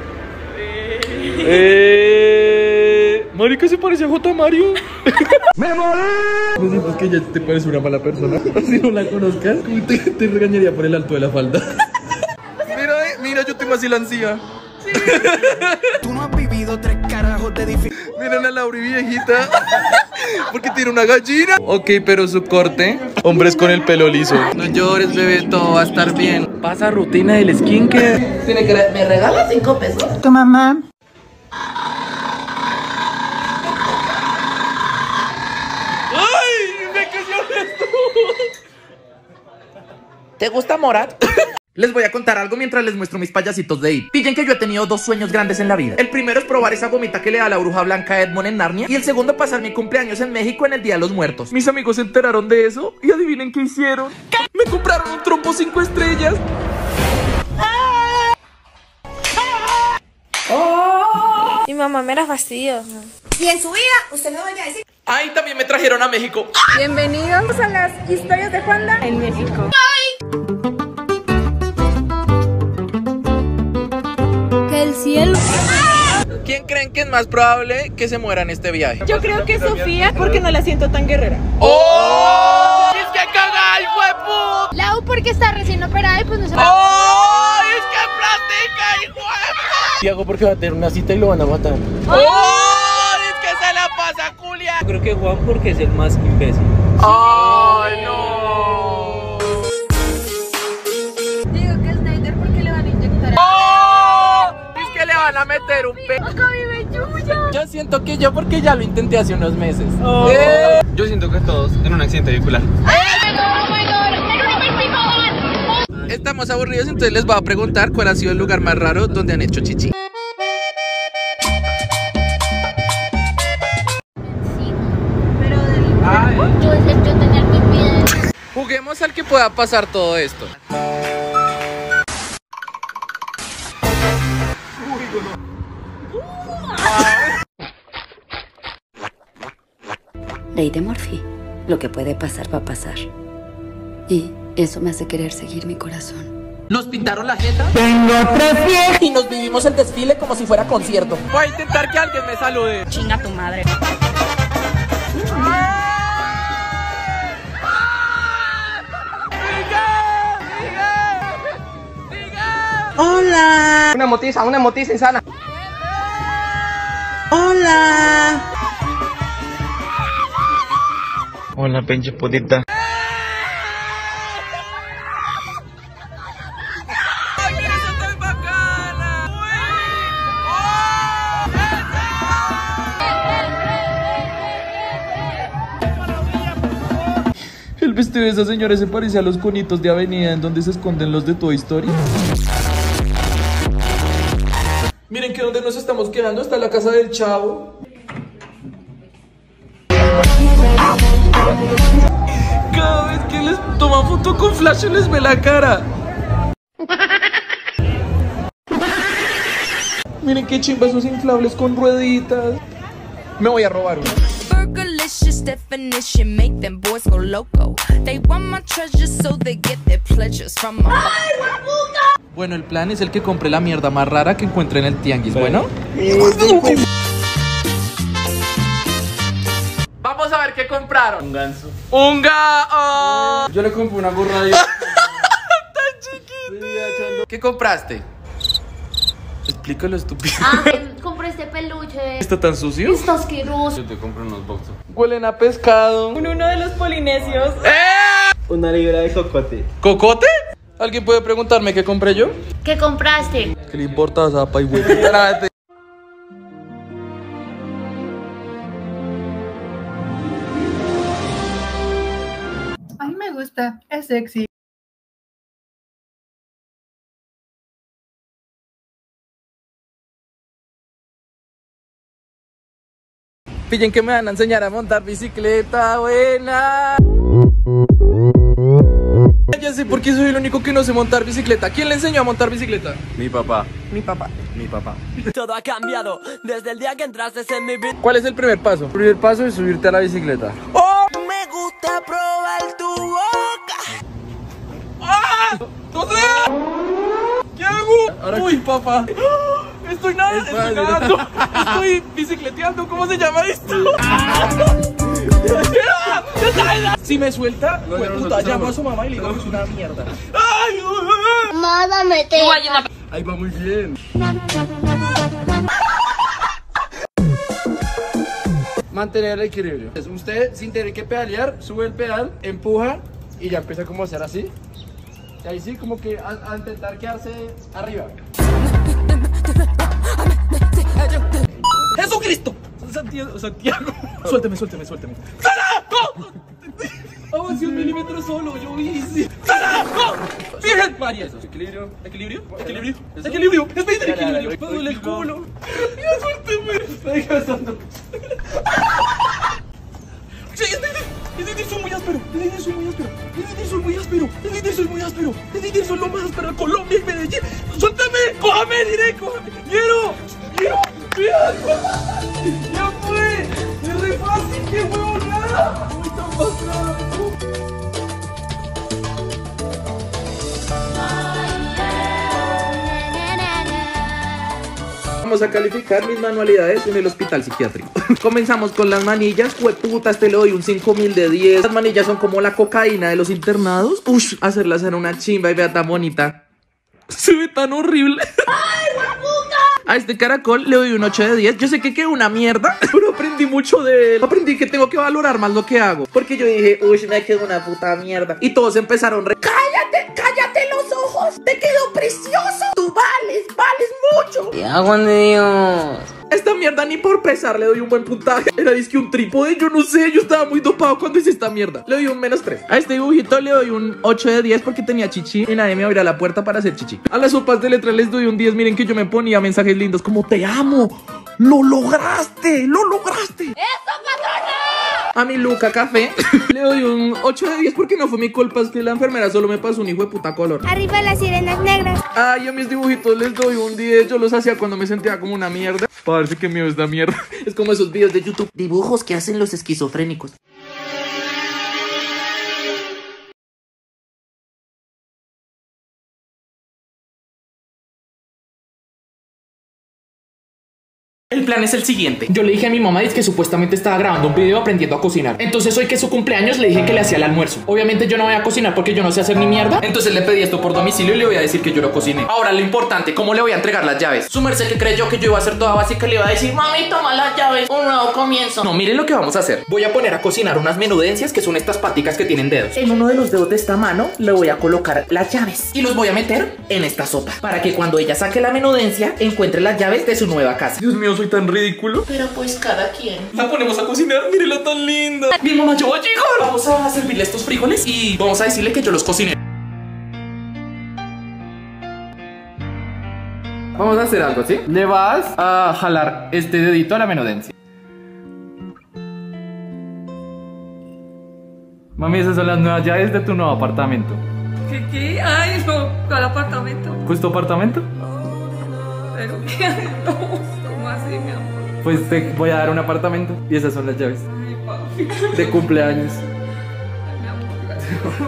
Eh... Marica se parece a J. Mario. ¡Me morí! No sientes que ella te parece una mala persona. Si no la conozcas, te, te regañaría por el alto de la falda. Mira, mira, yo tengo así la ansía. Sí. Tú no has vivido tres carajos de difícil. Miren a Lauri viejita. Porque tiene una gallina. Ok, pero su corte. Hombres con el pelo liso. No llores, bebé, todo va a estar bien. Pasa rutina del skincare. Tiene que... ¿Me regalas cinco pesos? Tu mamá. ¡Ay! ¡Me cayó esto! ¿Te gusta Morat? Les voy a contar algo mientras les muestro mis payasitos de It. Pillen que yo he tenido dos sueños grandes en la vida. El primero es probar esa gomita que le da la bruja blanca a Edmond en Narnia. Y el segundo, pasar mi cumpleaños en México en el Día de los Muertos. Mis amigos se enteraron de eso y adivinen qué hicieron. ¿Qué? Me compraron un trompo cinco estrellas. Mi mamá me era fastidiosa. Y en su vida, usted no vaya a decir. Ay, también me trajeron a México. Bienvenidos a las historias de Juanda en México. y él... ¿Quién creen que es más probable que se muera en este viaje? Yo creo que Sofía, porque no la siento tan guerrera. ¡Oh! ¡Es que caga, hijo de puta! Lau porque está recién operada y pues no se va. ¡Oh! ¡Es que plática, hijo de puta! Tiago porque va a tener una cita y lo van a matar. ¡Oh! ¡Es que se la pasa, culia! Yo creo que Juan porque es el más imbécil. ¡Ay, no! Digo que es Snyder porque le van a inyectar. ¡Oh! Es que le van a meter un pe... ¡Acá vive Yuya! Yo siento que yo porque ya lo intenté hace unos meses. Oh. Eh. Yo siento que todos en un accidente vehicular. Estamos aburridos, entonces les voy a preguntar cuál ha sido el lugar más raro donde han hecho chichi. Pero del cuerpo, yo, yo tenía el pipí de... Juguemos al que pueda pasar todo esto. Ley de Murphy. Lo que puede pasar va a pasar. Y eso me hace querer seguir mi corazón. Nos pintaron la jeta. Tengo tres pies. Y nos vivimos el desfile como si fuera concierto. Voy a intentar que alguien me salude. Chinga tu madre. Hola. Una motiza, una motiza insana. Hola. Hola, pinche putita. El vestido de esa señora se parece a los conitos de avenida en donde se esconden los de Toy Story. Miren que donde nos estamos quedando está la casa del Chavo. Cada vez que les toman foto con flash se les ve la cara. Miren qué chimba esos inflables con rueditas. Me voy a robar uno. Definition make them boys go loco. They want my treasures so they get their pleasures from my... Bueno, el plan es el que compre la mierda más rara que encuentre en el tianguis. Bueno, vamos a ver qué compraron. Un ganso. Un ga... Yo le compré una gorra de... Tan chiquito. ¿Qué compraste? Explícalo, estúpido. Ah, compré este peluche. ¿Está tan sucio? Está asqueroso. Yo te compro unos boxers. Huelen a pescado. Un uno de los polinesios. ¡Eh! Una libra de cocote. ¿Cocote? ¿Alguien puede preguntarme qué compré yo? ¿Qué compraste? ¿Qué le importa a Zapa y güey? A mí me gusta, es sexy. Pillen que me van a enseñar a montar bicicleta, buena. Ya sé por qué soy el único que no sé montar bicicleta. ¿Quién le enseñó a montar bicicleta? Mi papá. Mi papá. Mi papá. Todo ha cambiado desde el día que entraste en mi vida. ¿Cuál es el primer paso? El primer paso es subirte a la bicicleta. ¡Oh! Me gusta probar tu boca. ¡Ah! ¡No sé! ¿Qué hago? Ahora Uy, papá. Estoy nadando, estoy nadando. Estoy bicicleteando. ¿Cómo se llama esto? Si me suelta, No, pues no, puta, no, llamo no. a su mamá y le digo que es una mierda. ¡Ay! Mamá, mete. Ahí va muy bien. Mantener el equilibrio. Usted, sin tener que pedalear, sube el pedal, empuja y ya empieza como a hacer así. Y ahí sí, como que a, a intentar quedarse arriba. ¡Jesucristo! Santiago, Santiago. Suélteme, suélteme, suélteme. ¡Sara! ¡No! Avancé un milímetro solo, yo vi. Sí. ¡Sara! ¡No! ¡Virgen María! Eso, equilibrio, equilibrio, equilibrio, equilibrio. Es veinte equilibrio. Me duele el culo. Ya suélteme. Está descansando. Sí, es veinte. Es veinte, soy muy áspero. Es veinte, soy muy áspero. Es veinte, soy muy áspero. Es veinte, soy muy áspero. Es veinte, soy lo más áspero de Colombia y Medellín. ¡Suéltame! ¡Cójame, diré! ¡Cójame! ¡Quiero! ¡Quiero! ¡Mira! ¡Ya fue! ¡Es re fácil! ¡Qué huevo nada! ¡Muy tan pasado! vamos a calificar mis manualidades en el hospital psiquiátrico. Comenzamos con las manillas. Jueputa, este le doy un cinco mil de diez. Las manillas son como la cocaína de los internados. Ush, hacerlas era una chimba y vea tan bonita. Se ve tan horrible. ¡Ay, hueputa! A este caracol le doy un ocho de diez. Yo sé que quedó una mierda, pero aprendí mucho de él. Aprendí que tengo que valorar más lo que hago. Porque yo dije, uy, me quedó una puta mierda. Y todos empezaron re... ¡Cállate! ¡Cállate los ojos! ¡Te quedó precioso! ¡Tú vales! ¡Vales mucho! ¡Ya, Juan de Dios! Esta mierda ni por pesar le doy un buen puntaje. Era disque un trípode, yo no sé. Yo estaba muy dopado cuando hice esta mierda. Le doy un menos tres. A este dibujito le doy un ocho de diez porque tenía chichi y nadie me abría la puerta para hacer chichi. A las sopas de letras les doy un diez. Miren que yo me ponía mensajes lindos como te amo. ¡Lo lograste! ¡Lo lograste! ¡Eso, patrona! A mi Luca Café le doy un ocho de diez porque no fue mi culpa. Es que la enfermera solo me pasó un hijo de puta color. Arriba las sirenas negras. Ay, a mis dibujitos les doy un diez. Yo los hacía cuando me sentía como una mierda. Parece que mío es la mierda. Es como esos videos de YouTube. Dibujos que hacen los esquizofrénicos. El plan es el siguiente. Yo le dije a mi mamá que supuestamente estaba grabando un video aprendiendo a cocinar. Entonces hoy que es su cumpleaños le dije que le hacía el almuerzo. Obviamente yo no voy a cocinar porque yo no sé hacer ni mierda. Entonces le pedí esto por domicilio y le voy a decir que yo lo cociné. Ahora lo importante, ¿cómo le voy a entregar las llaves? Su merced que creyó que yo iba a hacer toda básica le iba a decir, mami, toma las llaves, un nuevo comienzo. No, miren lo que vamos a hacer. Voy a poner a cocinar unas menudencias que son estas paticas que tienen dedos. En uno de los dedos de esta mano le voy a colocar las llaves y los voy a meter en esta sopa para que cuando ella saque la menudencia encuentre las llaves de su nueva casa. Dios mío, soy tan ridículo. Pero pues cada quien. La ponemos a cocinar, mírenla tan linda. Mi mamá, yo voy a llegar. Vamos a servirle estos frijoles y vamos a decirle que yo los cociné. Vamos a hacer algo, ¿sí? Le vas a jalar este dedito a la menudencia. Mami, esas son las nuevas llaves de tu nuevo apartamento. ¿Qué? ¿Qué? Ay, no, ¿cuál apartamento? ¿Pues tu apartamento? Pero qué, no, ¿cómo así, mi amor? Pues te voy a dar un apartamento y esas son las llaves. Ay, papi. De cumpleaños. Ay, mi amor.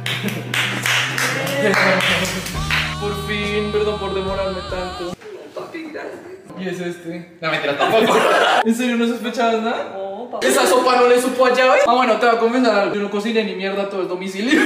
Por fin, perdón por demorarme tanto. Papi, gracias. Y es este. No, mentira, tampoco. ¿En serio no sospechabas nada? No, papi. ¿Esa sopa no le supo a llaves? Ah, bueno, te voy a confesar algo. Yo no cociné ni mierda todo el domicilio.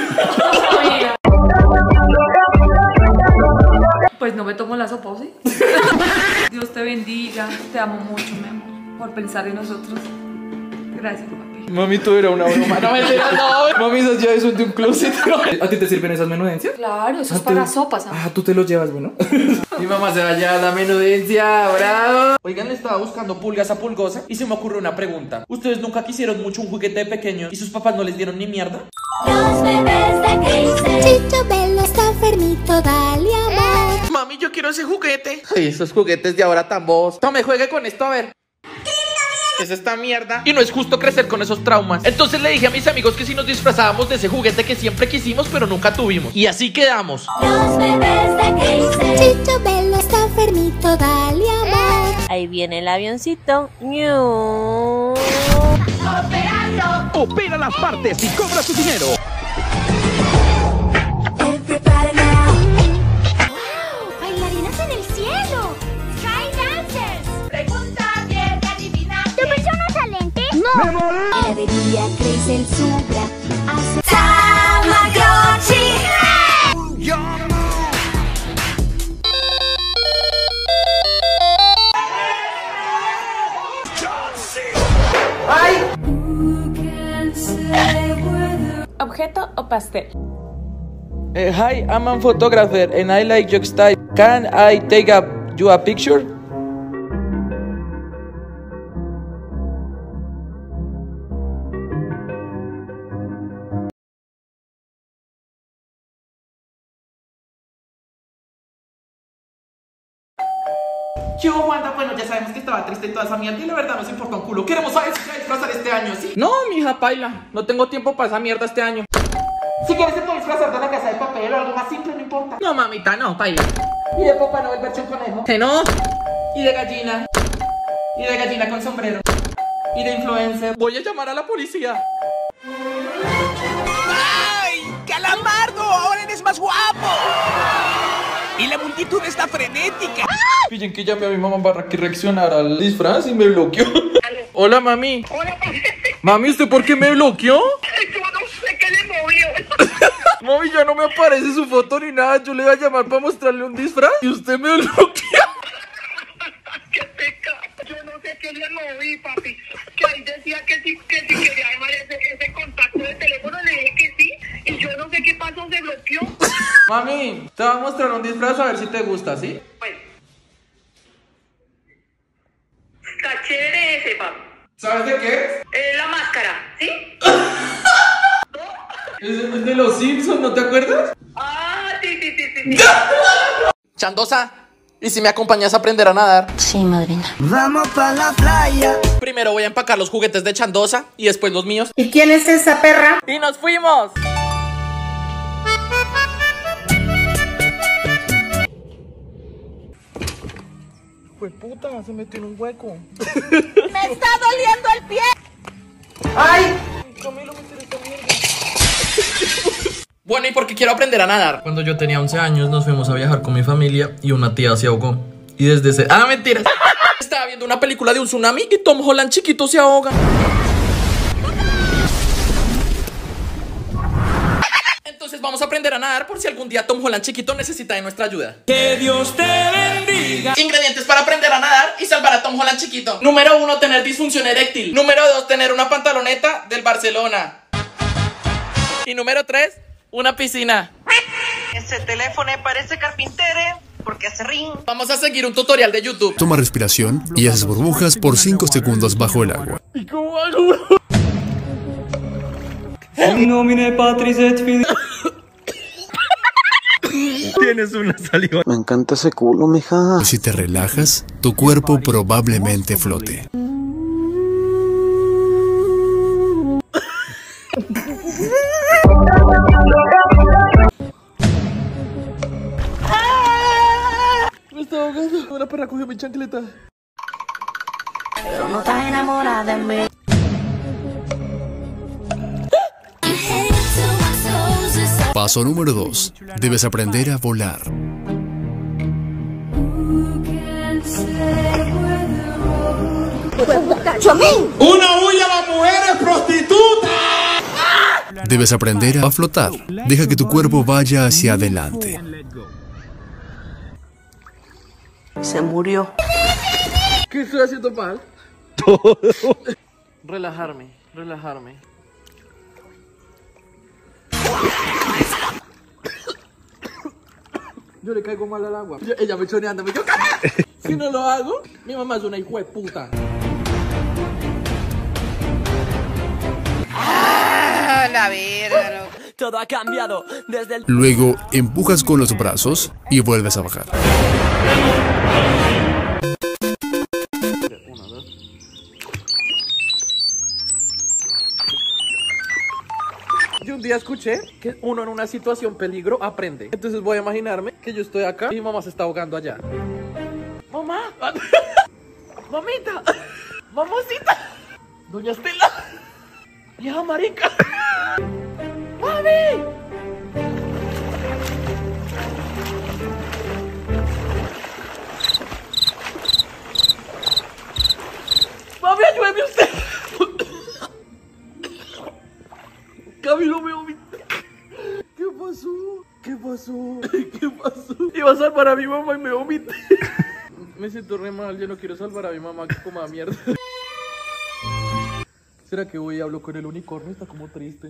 Pues no me tomo la sopa, ¿o sí? Dios te bendiga, te amo mucho, mi amor, por pensar en nosotros. Gracias, papi. Mami, tú era una broma. No me enteras, no. Mami, esas llaves son de un closet. ¿A ti te sirven esas menudencias? Claro, eso Ah, es para te- sopas, amor. Ah, tú te los llevas, bueno. Mi mamá se va a llevar la menudencia, bravo. Oigan, le estaba buscando pulgas a Pulgosa y se me ocurrió una pregunta. ¿Ustedes nunca quisieron mucho un juguete de pequeño y sus papás no les dieron ni mierda? Los bebés de Kaiser. Chicho Belo está enfermito, dale amor. Mami, yo quiero ese juguete. Ay, esos juguetes de ahora tan bobos. Tome, juegue con esto, a ver. ¿Qué es esta mierda? Y no es justo crecer con esos traumas. Entonces le dije a mis amigos que si nos disfrazábamos de ese juguete que siempre quisimos pero nunca tuvimos. Y así quedamos. Los bebés de Kaiser. Chicho Belo está enfermito, dale amor. Ahí viene el avioncito. ¡Ñu! ¡Operando! Opera las partes y cobra su dinero. Everybody now. ¡Wow! ¡Bailarinas en el cielo! ¡Sky Dancers! Pregunta bien, adivina. ¿Tu persona talente? ¡No! ¡Me morí! Debería crecer el Supra. Hace Tamagotchi. ¿Objeto o pastel? Uh, hi, I'm a photographer and I like your style. Can I take a, you a picture? Yo, Wanda, bueno, ya sabemos que estaba triste en toda esa mierda y la verdad nos importa un culo. Queremos saber si se va a disfrazar este año, ¿sí? No, mija, paila. No tengo tiempo para esa mierda este año. Si quieres te puedes disfrazar de la casa de papel o algo más simple, no importa. No, mamita, no, paila. Y de Papá Noel versión conejo. Que no. Y de gallina. Y de gallina con sombrero. Y de influencer. Voy a llamar a la policía. ¡Ay! ¡Calamardo! ¡Ahora eres más guapo! Y la multitud está frenética. ¡Ah! Pillen que llamé a mi mamá para que reaccionara al disfraz y me bloqueó. Hola, mami. Hola, mami, ¿usted por qué me bloqueó? yo no sé qué le movió. Mami, ya no me aparece su foto ni nada. Yo le iba a llamar para mostrarle un disfraz y usted me bloqueó. Qué pecado. Yo no sé qué le moví, papi. Que ahí decía que sí, que sí quería dejar ese, ese contacto de teléfono. Le dije que sí. Y yo no sé qué pasó, se bloqueó. Mami, te voy a mostrar un disfraz a ver si te gusta, ¿sí? Bueno. Está chévere ese, papi. ¿Sabes de qué es? Eh, la máscara, ¿sí? Es de los Simpsons, ¿no te acuerdas? Ah, sí, sí, sí, sí. sí. Chandosa, ¿y si me acompañas a aprender a nadar? Sí, madrina. Vamos pa' la playa. Primero voy a empacar los juguetes de Chandosa y después los míos. ¿Y quién es esa perra? ¡Y nos fuimos! Pues puta, se metió en un hueco. ¡Me está doliendo el pie! ¡Ay! Camilo, me tiré esta mierda. Bueno, ¿y por qué quiero aprender a nadar? Cuando yo tenía once años nos fuimos a viajar con mi familia y una tía se ahogó. Y desde ese... ¡Ah, mentira! Estaba viendo una película de un tsunami y Tom Holland chiquito se ahoga. Entonces vamos a aprender a nadar por si algún día Tom Holland chiquito necesita de nuestra ayuda. Que Dios te bendiga. Ingredientes para aprender a nadar y salvar a Tom Holland chiquito. Número uno, tener disfunción eréctil. Número dos, tener una pantaloneta del Barcelona. Y número tres, una piscina. Ese teléfono parece carpintere porque hace ring. Vamos a seguir un tutorial de YouTube. Toma respiración y haces burbujas por cinco segundos bajo el agua. ¿Y cómo hago, bro? En nomine Patris et Filii. Tienes una saliva. Me encanta ese culo, mija. Si te relajas, tu cuerpo probablemente flote. Me está ahogando. Una perra cogió mi chancleta. Pero no estás enamorada de mí. Paso número dos. Debes aprender a volar. ¡Una huya a las mujeres prostitutas! Debes aprender a flotar. Deja que tu cuerpo vaya hacia adelante. Se murió. ¿Qué estoy haciendo mal? Todo. Relajarme, relajarme. Yo le caigo mal al agua. Yo, ella me choneando, me yo si no lo hago, mi mamá es una hijo de puta. Ah, la verga. Todo ha cambiado desde el... Luego empujas con los brazos y vuelves a bajar. Yo un día escuché que uno en una situación peligro aprende. Entonces voy a imaginarme que yo estoy acá y mi mamá se está ahogando allá. ¡Mamá! ¡Mamita! ¡Mamacita! ¡Doña Estela! ¡Vieja marica! ¡Mami! ¡Mami, ayúdeme usted! Camilo me vomita. ¿Qué pasó? ¿Qué pasó? ¿Qué pasó? Iba a salvar a mi mamá y me vomité. Me siento re mal, yo no quiero salvar a mi mamá que coma mierda. ¿Será que voy y hablo con el unicornio? Está como triste.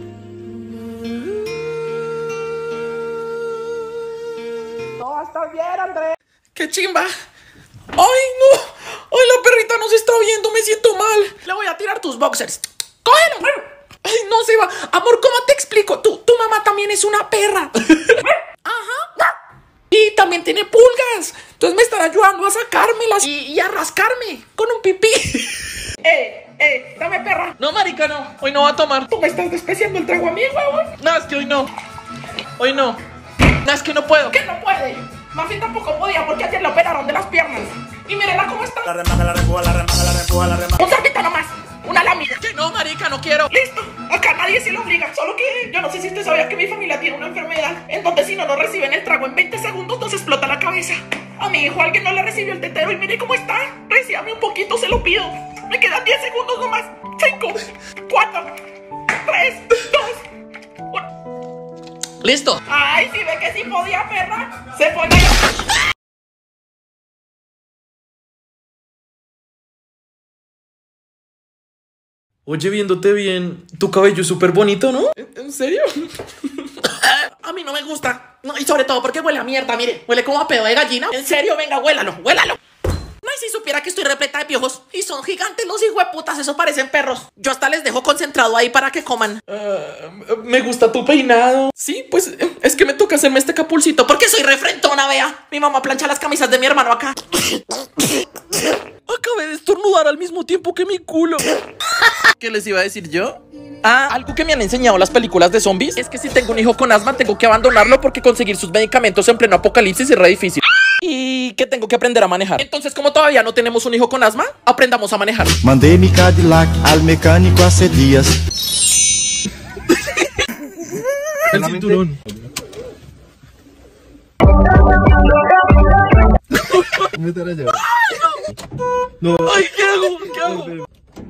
Todo va a estar bien, Andrés. ¡Qué chimba! ¡Ay, no! ¡Ay, la perrita nos está viendo! ¡Me siento mal! Le voy a tirar tus boxers. ¡Cógelo! ¡Ay, no se va! Amor, ¿cómo te explico? Tu, tu mamá también es una perra. Ajá. Y también tiene pulgas. Entonces me estará ayudando a sacármelas y, y a rascarme con un pipí. ¡Eh! ¡Eh! ¡Dame, perra! No, marica, no. Hoy no va a tomar. ¿Tú me estás despreciando el trago a mí, huevón? No, es que hoy no. Hoy no. No, es que no puedo. ¿Qué no puede? Mafi tampoco podía porque ayer la operaron de las piernas. Y mírenla cómo está. La remanga, la rempuja, la remanga, la rempuja, la remanga. Un sorbito nomás. Una lámina. Que no, marica, no quiero. Listo. Acá nadie nadie se lo obliga. Solo que yo no sé si usted sabía que mi familia tiene una enfermedad en donde si no nos reciben el trago en veinte segundos nos explota la cabeza. A mi hijo alguien no le recibió el tetero y mire cómo está. Recíbame un poquito, se lo pido. Me quedan diez segundos nomás. cinco, cuatro, tres, dos, uno. Listo. Ay, si ve que sí podía, perra. Se fue allá. Oye, viéndote bien, tu cabello es súper bonito, ¿no? ¿En serio? A mí no me gusta. No, y sobre todo porque huele a mierda, mire. Huele como a pedo de gallina. En serio, venga, huélalo, huélalo. No, y si supiera que estoy repleta de piojos. Y son gigantes los hijueputas, eso parecen perros. Yo hasta les dejo concentrado ahí para que coman. Uh, me gusta tu peinado. Sí, pues es que me toca hacerme este capulcito porque soy refrentona, vea. Mi mamá plancha las camisas de mi hermano acá. Acabé de estornudar al mismo tiempo que mi culo. ¿Qué les iba a decir yo? Ah, algo que me han enseñado las películas de zombies es que si tengo un hijo con asma tengo que abandonarlo porque conseguir sus medicamentos en pleno apocalipsis es re difícil. Y que tengo que aprender a manejar. Entonces, como todavía no tenemos un hijo con asma, aprendamos a manejar. Mandei mi Cadillac al mecánico hace días. El cinturón. No. Ay, ¿qué hago? ¿Qué hago?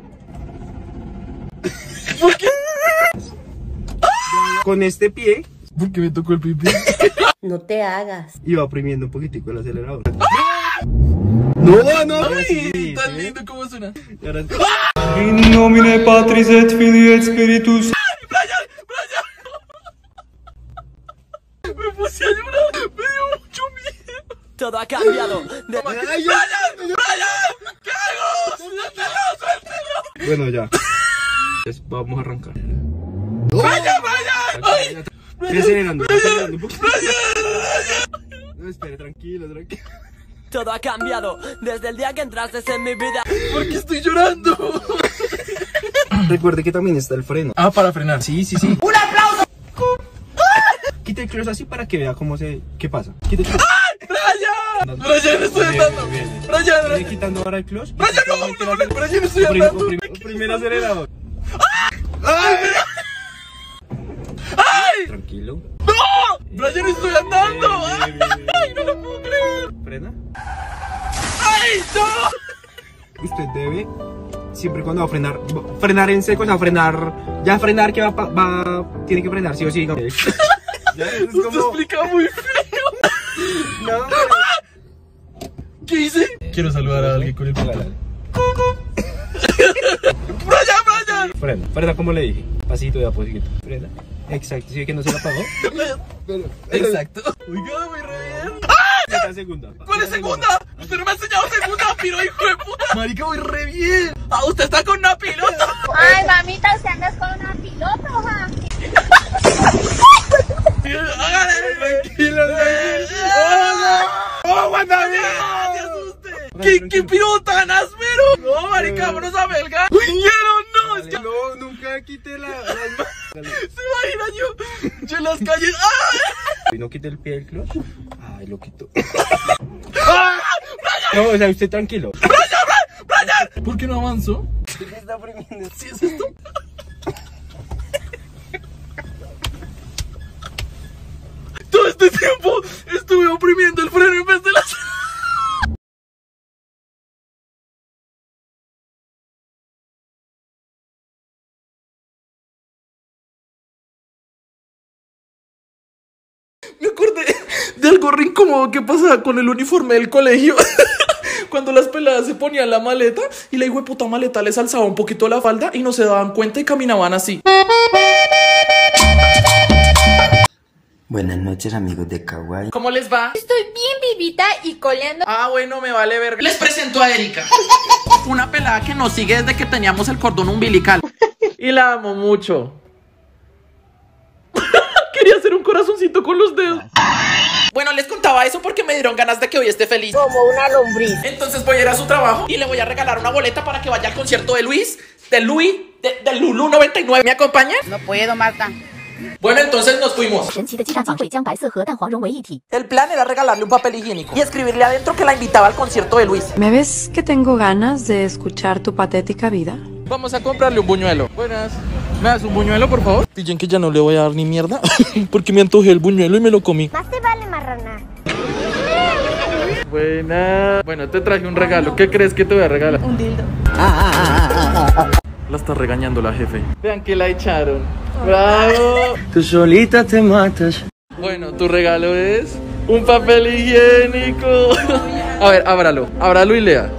¿Por qué? Con este pie. Porque me tocó el pipí. No te hagas. Iba oprimiendo un poquitico el acelerador. No, no. Ay, sí, tan sí. Lindo como suena. In nomine Patris et Filii et Spiritus. ¡Brian! ¡Brian! Me puse a llorar. Me dio mucho miedo. Todo ha cambiado. De... ¡Brian! ¡Brian! ¿Qué hago? ¡Suéltelo! ¡Suéltelo! Bueno, ya. Pues vamos a arrancar. ¡Brian! ¡Brian! ¡Ay! Estoy acelerando, estoy acelerando un poquito. No, espere, tranquilo, tranquilo. Todo ha cambiado desde el día que entraste en mi vida. ¿Por qué estoy llorando? Recuerde que también está el freno. Ah, para frenar. Sí, sí, sí. ¡Un aplauso! Quita el clutch así para que vea cómo se... ¿Qué pasa? Quita el clutch. ¡Ay! ¡Brian! ¡Brian, estoy andando! ¡Brian! Estoy quitando ahora el clutch. ¡Brian, no! no, no ¡Brian, estoy andando! Primer acelerador. ¡Ay! ¡Ay! Tranquilo. ¡No! ¡Brian, estoy andando! ¡Ay, no lo puedo creer! ¿Frena? ¡Ay, no! Usted debe, siempre cuando va a frenar, frenar en seco, o sea, frenar, ya frenar que va, va tiene que frenar, sí o sí, ¿no? Ya, es Usted como... explica muy feo. No, ¡Ah! ¿Qué hice? Quiero saludar a alguien con el pito. ¡Brian, Brian! Frena, frena como le dije, pasito de a poquito, frena. Exacto, ¿sí ve que no se la apagó? Pero, exacto. Oiga, muy re bien. ¡Ah! Segunda. ¿Cuál es segunda? Usted no me ha enseñado segunda, piro, hijo de puta. Marica, voy re bien. Ah, usted está con una pilota. Ay, mamita, usted andas con una pilota, ja. Hágale, tranquilo, ¡oh, aguanta bien! ¡Te asusté! ¿Qué, qué pilota tan áspero? No, marica, vámonos a Belga. ¡Quiero, no! Es que... No, nunca quité la... Se imagina yo, yo en las calles. ¡Ah! ¿Y no quité el pie del clutch? Ay, lo quito. ¡Ah! No, o sea, usted tranquilo. ¡Brian, Brian, Brian! ¿Por qué no avanzó? ¿Qué está oprimiendo? ¿Sí es esto? Todo este tiempo estuve oprimiendo el freno en vez de las... Me acordé de algo re incómodo que pasaba con el uniforme del colegio. Cuando las peladas se ponían la maleta y la hijueputa maleta les alzaba un poquito la falda y no se daban cuenta y caminaban así. Buenas noches, amigos de Kawaii. ¿Cómo les va? Estoy bien vivita y coleando. Ah, bueno, me vale verga. Les presento a Erika. Una pelada que nos sigue desde que teníamos el cordón umbilical. Y la amo mucho. Quería hacer un corazoncito con los dedos. Bueno, les contaba eso porque me dieron ganas de que hoy esté feliz. Como una lombriz. Entonces voy a ir a su trabajo y le voy a regalar una boleta para que vaya al concierto de Luis, de Louis, de, de Lulu noventa y nueve. ¿Me acompaña? No puedo, Marta. Bueno, entonces nos fuimos. El plan era regalarle un papel higiénico y escribirle adentro que la invitaba al concierto de Luis. ¿Me ves que tengo ganas de escuchar tu patética vida? Vamos a comprarle un buñuelo. Buenas. ¿Me das un buñuelo, por favor? Pillen que ya no le voy a dar ni mierda porque me antojé el buñuelo y me lo comí. Más te vale marrana. Buena. Bueno, te traje un regalo. ¿Qué crees que te voy a regalar? Un dildo. La está regañando la jefe. Vean que la echaron. ¡Bravo! Tú solita te matas. Bueno, tu regalo es un papel higiénico. A ver, ábralo. Ábralo y lea.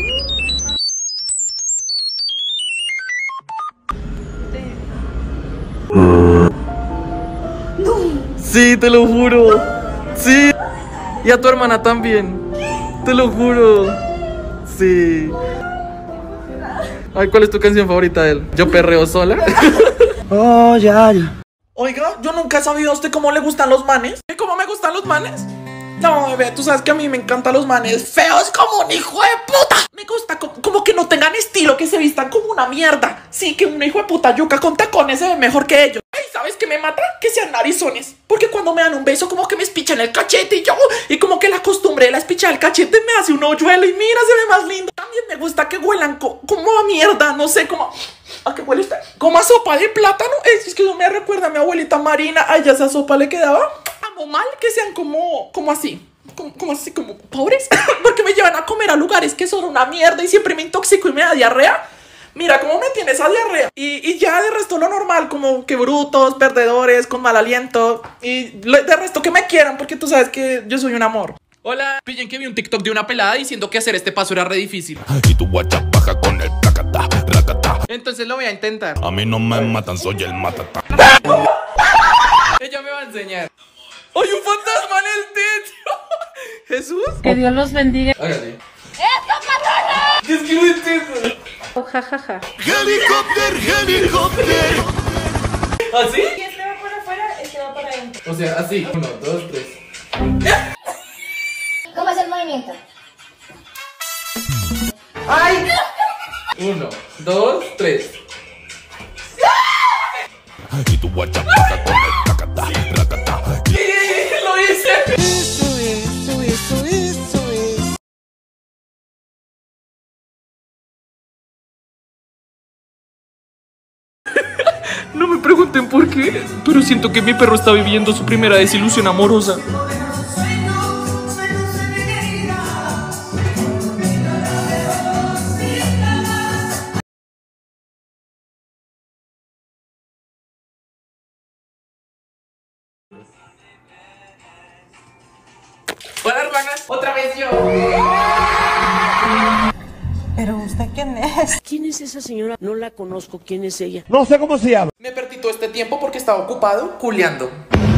Sí, te lo juro. Sí. Y a tu hermana también. Te lo juro. Sí. Ay, ¿cuál es tu canción favorita de él? ¿Yo perreo sola? Oh, ya, ya. Oiga, yo nunca he sabido a usted cómo le gustan los manes. ¿Y cómo me gustan los manes? No, bebé, tú sabes que a mí me encantan los manes feos como un hijo de puta. Me gusta como, como que no tengan estilo, que se vistan como una mierda. Sí, que un hijo de puta yuca con tacones se ve mejor que ellos. Ay, ¿sabes qué me mata? Que sean narizones. Porque cuando me dan un beso como que me espichan el cachete y yo... Y como que la costumbre de la espichar el cachete me hace un hoyuelo y mira, se ve más lindo. También me gusta que huelan co como a mierda, no sé, como... ¿A qué huele usted? Como a sopa de plátano. Es, es que eso me recuerda a mi abuelita Marina. A ella esa sopa le quedaba... Amo mal que sean como... Como así. Como, como así, como pobres. Porque me llevan a comer a lugares que son una mierda y siempre me intoxico y me da diarrea. Mira cómo me tiene esa diarrea. Y, y ya de resto lo normal, como que brutos, perdedores, con mal aliento. Y de resto que me quieran, porque tú sabes que yo soy un amor. Hola. Pillen que vi un TikTok de una pelada diciendo que hacer este paso era re difícil. Y tu guacha baja con el tacata, racata. Entonces lo voy a intentar. A mí no me matan, soy el matata. Ella me va a enseñar. ¡Hay un fantasma en el techo! ¿Jesús? Que Dios los bendiga. Hágale. ¡Esta patrona! Es que no entiendo. Oh, ja, ja, ja. ¡Helicóptero, helicóptero! ¿Así? Si este va por afuera, este va para adentro. O sea, así. Uno, dos, tres. ¿Cómo es el movimiento? ¡Ay! Uno, dos, tres. Y tu guacha baja con el tacata, racata. ¡Lo hice! Eso, eso, eso, eso es. No me pregunten por qué, pero siento que mi perro está viviendo su primera desilusión amorosa. Hola, hermanas, otra vez yo. Pero usted quién es? ¿Quién es esa señora? No la conozco. ¿Quién es ella? No sé cómo se llama. Me perdí todo este tiempo porque estaba ocupado culeando.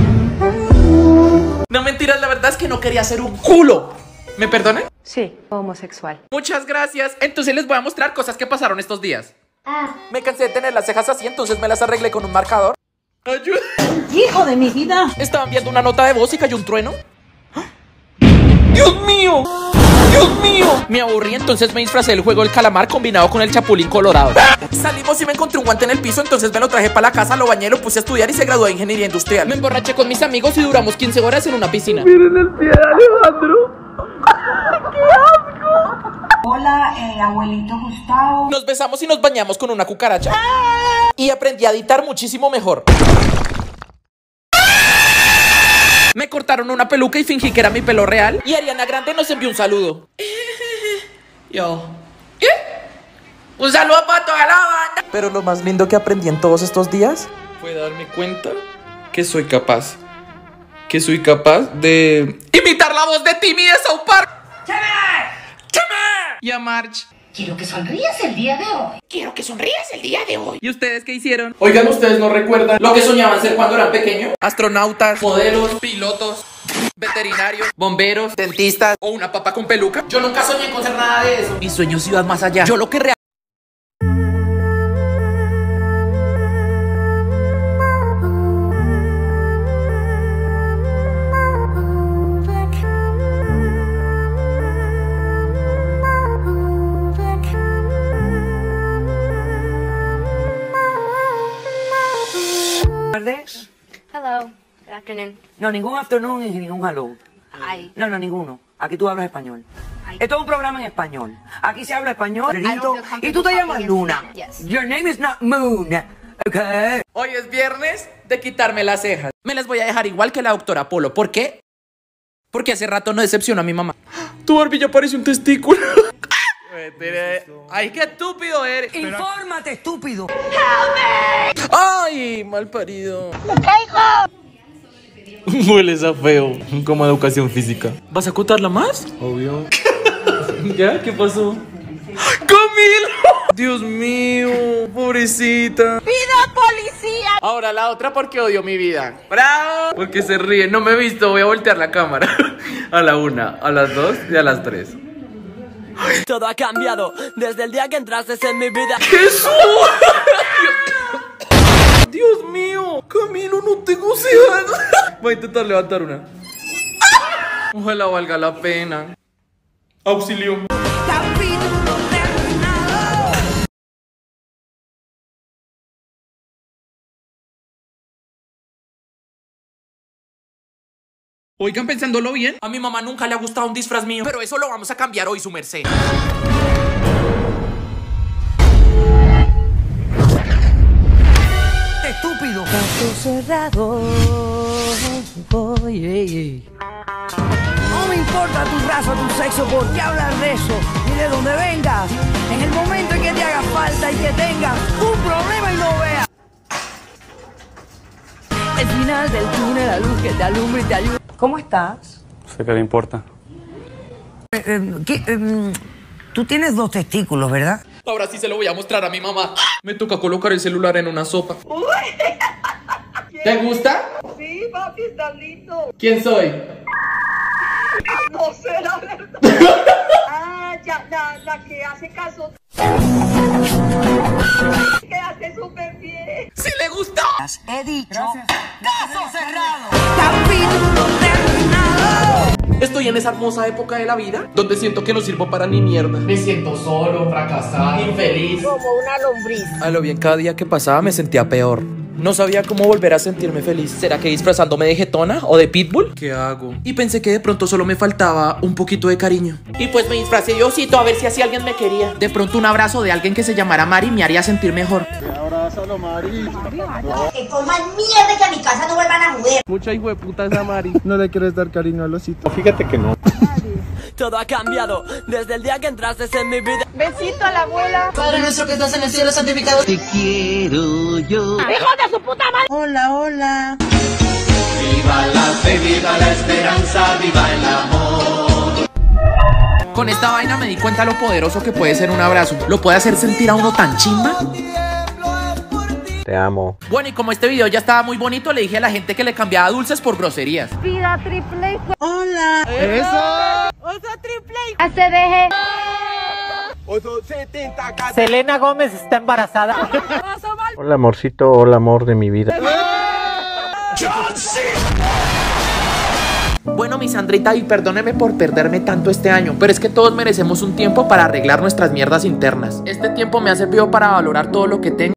No mentiras, la verdad es que no quería hacer un culo. ¿Me perdonen? Sí, homosexual. Muchas gracias. Entonces les voy a mostrar cosas que pasaron estos días. Ah. Me cansé de tener las cejas así, entonces me las arreglé con un marcador. Ayuda. ¡Hijo de mi vida! Estaban viendo una nota de voz y cayó un trueno. ¡Dios mío! ¡Dios mío! Me aburrí, entonces me disfracé del juego del calamar combinado con el chapulín colorado. Salimos y me encontré un guante en el piso, entonces me lo traje para la casa, lo bañé, lo puse a estudiar y se graduó de ingeniería industrial. Me emborraché con mis amigos y duramos quince horas en una piscina. Miren el pie de Alejandro. ¡Qué asco! Hola, eh, abuelito Gustavo. Nos besamos y nos bañamos con una cucaracha. Y aprendí a editar muchísimo mejor. Me cortaron una peluca y fingí que era mi pelo real. Y Ariana Grande nos envió un saludo. Yo. ¿Qué? Un saludo para toda la banda. Pero lo más lindo que aprendí en todos estos días fue darme cuenta que soy capaz. Que soy capaz de imitar la voz de Timmy de South Park. ¡Chame! ¡Chame! Y a March. Quiero que sonrías el día de hoy. Quiero que sonrías el día de hoy. ¿Y ustedes qué hicieron? Oigan, ¿ustedes no recuerdan lo que soñaban ser cuando eran pequeños? Astronautas, modelos, pilotos, veterinarios, bomberos, dentistas o una papa con peluca. Yo nunca soñé con ser nada de eso. Mis sueños iban más allá. Yo lo que realmente... Hello. Good afternoon. No, ningún afternoon y ningún hello. Hi. No, no, ninguno. Aquí tú hablas español. Esto es un programa en español. Aquí se habla español. Y tú te llamas Luna. Your name is not Moon. Okay. Hoy es viernes de quitarme las cejas. Me las voy a dejar igual que la doctora Polo. ¿Por qué? Porque hace rato no decepcionó a mi mamá. Tu barbilla parece un testículo. Ay, qué estúpido eres. Infórmate, estúpido. Ay, mal parido. ¡Me caigo! Hueles a feo, como educación física. ¿Vas a acotarla más? Obvio. ¿Ya? ¿Qué pasó? ¡Camilo! Dios mío, pobrecita. ¡Pida policía! Ahora la otra porque odio mi vida. ¡Bravo! Porque se ríe, no me he visto, voy a voltear la cámara. A la una, a las dos y a las tres. Todo ha cambiado desde el día que entraste en mi vida. ¡Jesús! Dios mío, Camilo, no tengo cejas. Voy a intentar levantar una. Ojalá valga la pena. Auxilio. Oigan, pensándolo bien, a mi mamá nunca le ha gustado un disfraz mío, pero eso lo vamos a cambiar hoy, su merced. Estúpido. Caso cerrado. Oye. No me importa tu raza, tu sexo, por qué hablar de eso, ni de dónde vengas. En el momento en que te haga falta y que tengas un problema y no veas. El final del túnel, la luz que te alumbra y te ayuda. ¿Cómo estás? ¿Sé qué le importa? Eh, eh, ¿qué, eh, tú tienes dos testículos, ¿verdad? Ahora sí se lo voy a mostrar a mi mamá. Me toca colocar el celular en una sopa. ¿Te gusta? Sí, papi, está lindo. ¿Quién soy? No sé la verdad. Ah, ya, la, la que hace caso. Que hace súper bien. ¡Sí le gusta! He dicho. Caso cerrado. Capítulo terminado. Estoy en esa hermosa época de la vida donde siento que no sirvo para ni mierda. Me siento solo, fracasado, infeliz. Como una lombriz. A lo bien, cada día que pasaba me sentía peor. No sabía cómo volver a sentirme feliz. ¿Será que disfrazándome de jetona o de pitbull? ¿Qué hago? Y pensé que de pronto solo me faltaba un poquito de cariño. Y pues me disfracé yo osito a ver si así alguien me quería. De pronto un abrazo de alguien que se llamara Mari me haría sentir mejor. Abrázalo, Mari. Que coman mierda y que a mi casa no vuelvan a joder. Mucha hijo de puta esa Mari. No le quieres dar cariño al osito. Fíjate que no. Todo ha cambiado desde el día que entraste en mi vida. Besito a la abuela. Padre nuestro que estás en el cielo, santificado. Te quiero yo. ¡Hijo de su puta madre! Hola, hola. Viva la fe, viva la esperanza, viva el amor. Con esta vaina me di cuenta lo poderoso que puede ser un abrazo. Lo puede hacer sentir a uno tan chimba. Te amo. Bueno, y como este video ya estaba muy bonito, le dije a la gente que le cambiaba dulces por groserías. Pida triple. Hola. ¡Eso! Oso triple. A C D G. Selena Gómez está embarazada. Hola, amorcito. Hola, amor de mi vida. Bueno, mi Sandrita, y perdóneme por perderme tanto este año, pero es que todos merecemos un tiempo para arreglar nuestras mierdas internas. Este tiempo me ha servido para valorar todo lo que tengo.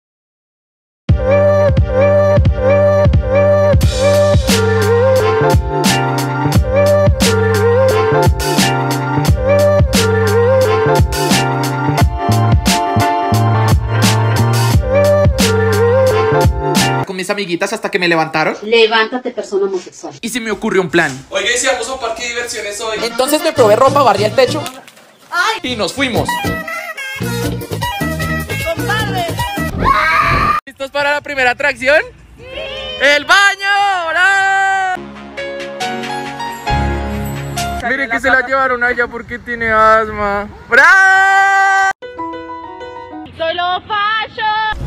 Con mis amiguitas hasta que me levantaron. Levántate, persona homosexual. Y se me ocurrió un plan. Oiga, ¿y si vamos a un parque de diversiones hoy? Entonces me probé ropa, barrí el techo. ¡Ay! Y nos fuimos. ¡Compadre! ¿Listos para la primera atracción? ¡Sí! ¡El baño! ¡Hola! Mire que se la llevaron a ella porque tiene asma. ¡Bravo! ¡Soy lo facho!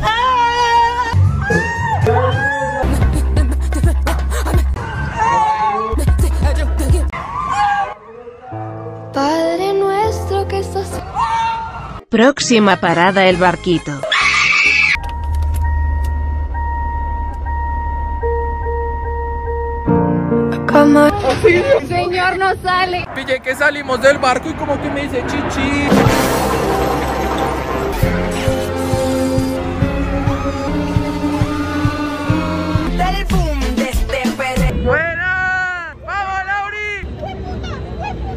Padre nuestro que estás... Próxima parada, el barquito. ¿Cómo? Señor, no sale. Pillé que salimos del barco y como que me dice chichi. Del boom de este perre. ¡Buena! ¡Vamos, Lauri!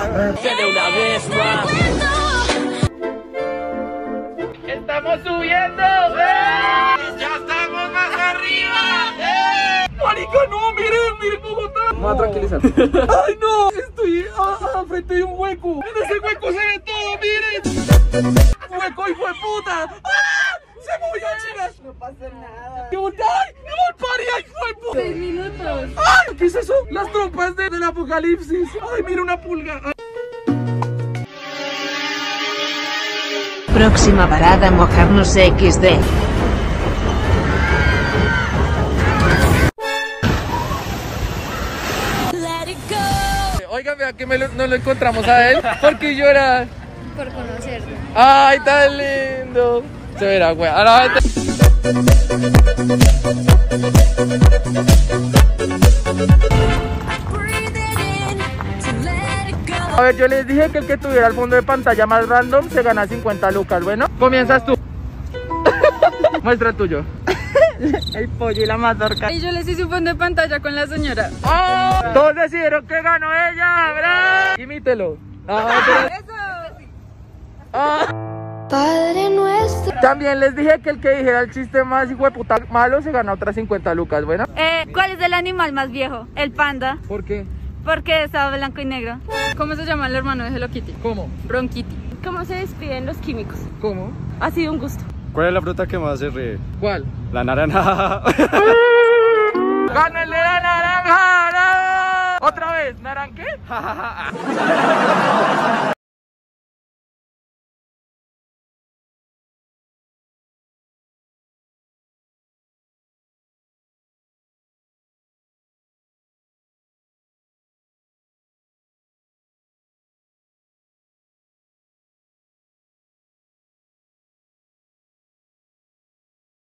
De una vez más. ¡Estamos subiendo! ¡Eh! ¡Ya estamos más arriba! ¡Eh! ¡Marica, no! ¡Miren! ¡Miren Bogotá! Me voy a tranquilizar. ¡Ay, no! Estoy a, a frente de un hueco. En ese hueco se ve todo, miren. ¡Hueco, hijo de puta! ¡Ah! ¡Se movió, chicas! No pasa nada. ¡Qué vol- ¡Ay! ¡Qué volparía, hijo de puta! Seis minutos. ¡Ay! ¿Qué es eso? Las trompas de- del apocalipsis. ¡Ay, mira una pulga! Ay. Próxima parada, mojarnos equis de. Oigan, vea que me lo- no lo encontramos a él. ¿Por qué llora? Por conocerlo. ¡Ay, tan lindo! Se verá, güey. Ahora vete. A ver, yo les dije que el que tuviera el fondo de pantalla más random se gana cincuenta lucas. Bueno, comienzas tú. Muestra el tuyo. El pollo y la mazorca. Y yo les hice un fondo de pantalla con la señora. ¡Oh! Todos decidieron que ganó ella, ¿verdad? Imítelo. Ah, pero- Ah. Padre nuestro. También les dije que el que dijera el chiste más hijo de puta malo se gana otras cincuenta lucas, ¿bueno? Eh, ¿cuál es el animal más viejo? El panda. ¿Por qué? Porque estaba blanco y negro. ¿Cómo se llama el hermano de Hello Kitty? ¿Cómo? Ron Kitty. ¿Cómo se despiden los químicos? ¿Cómo? Ha sido un gusto. ¿Cuál es la fruta que más se ríe? ¿Cuál? La naranja. ¡Gana el de la naranja! ¡No! ¿Otra vez? ¿Naran qué?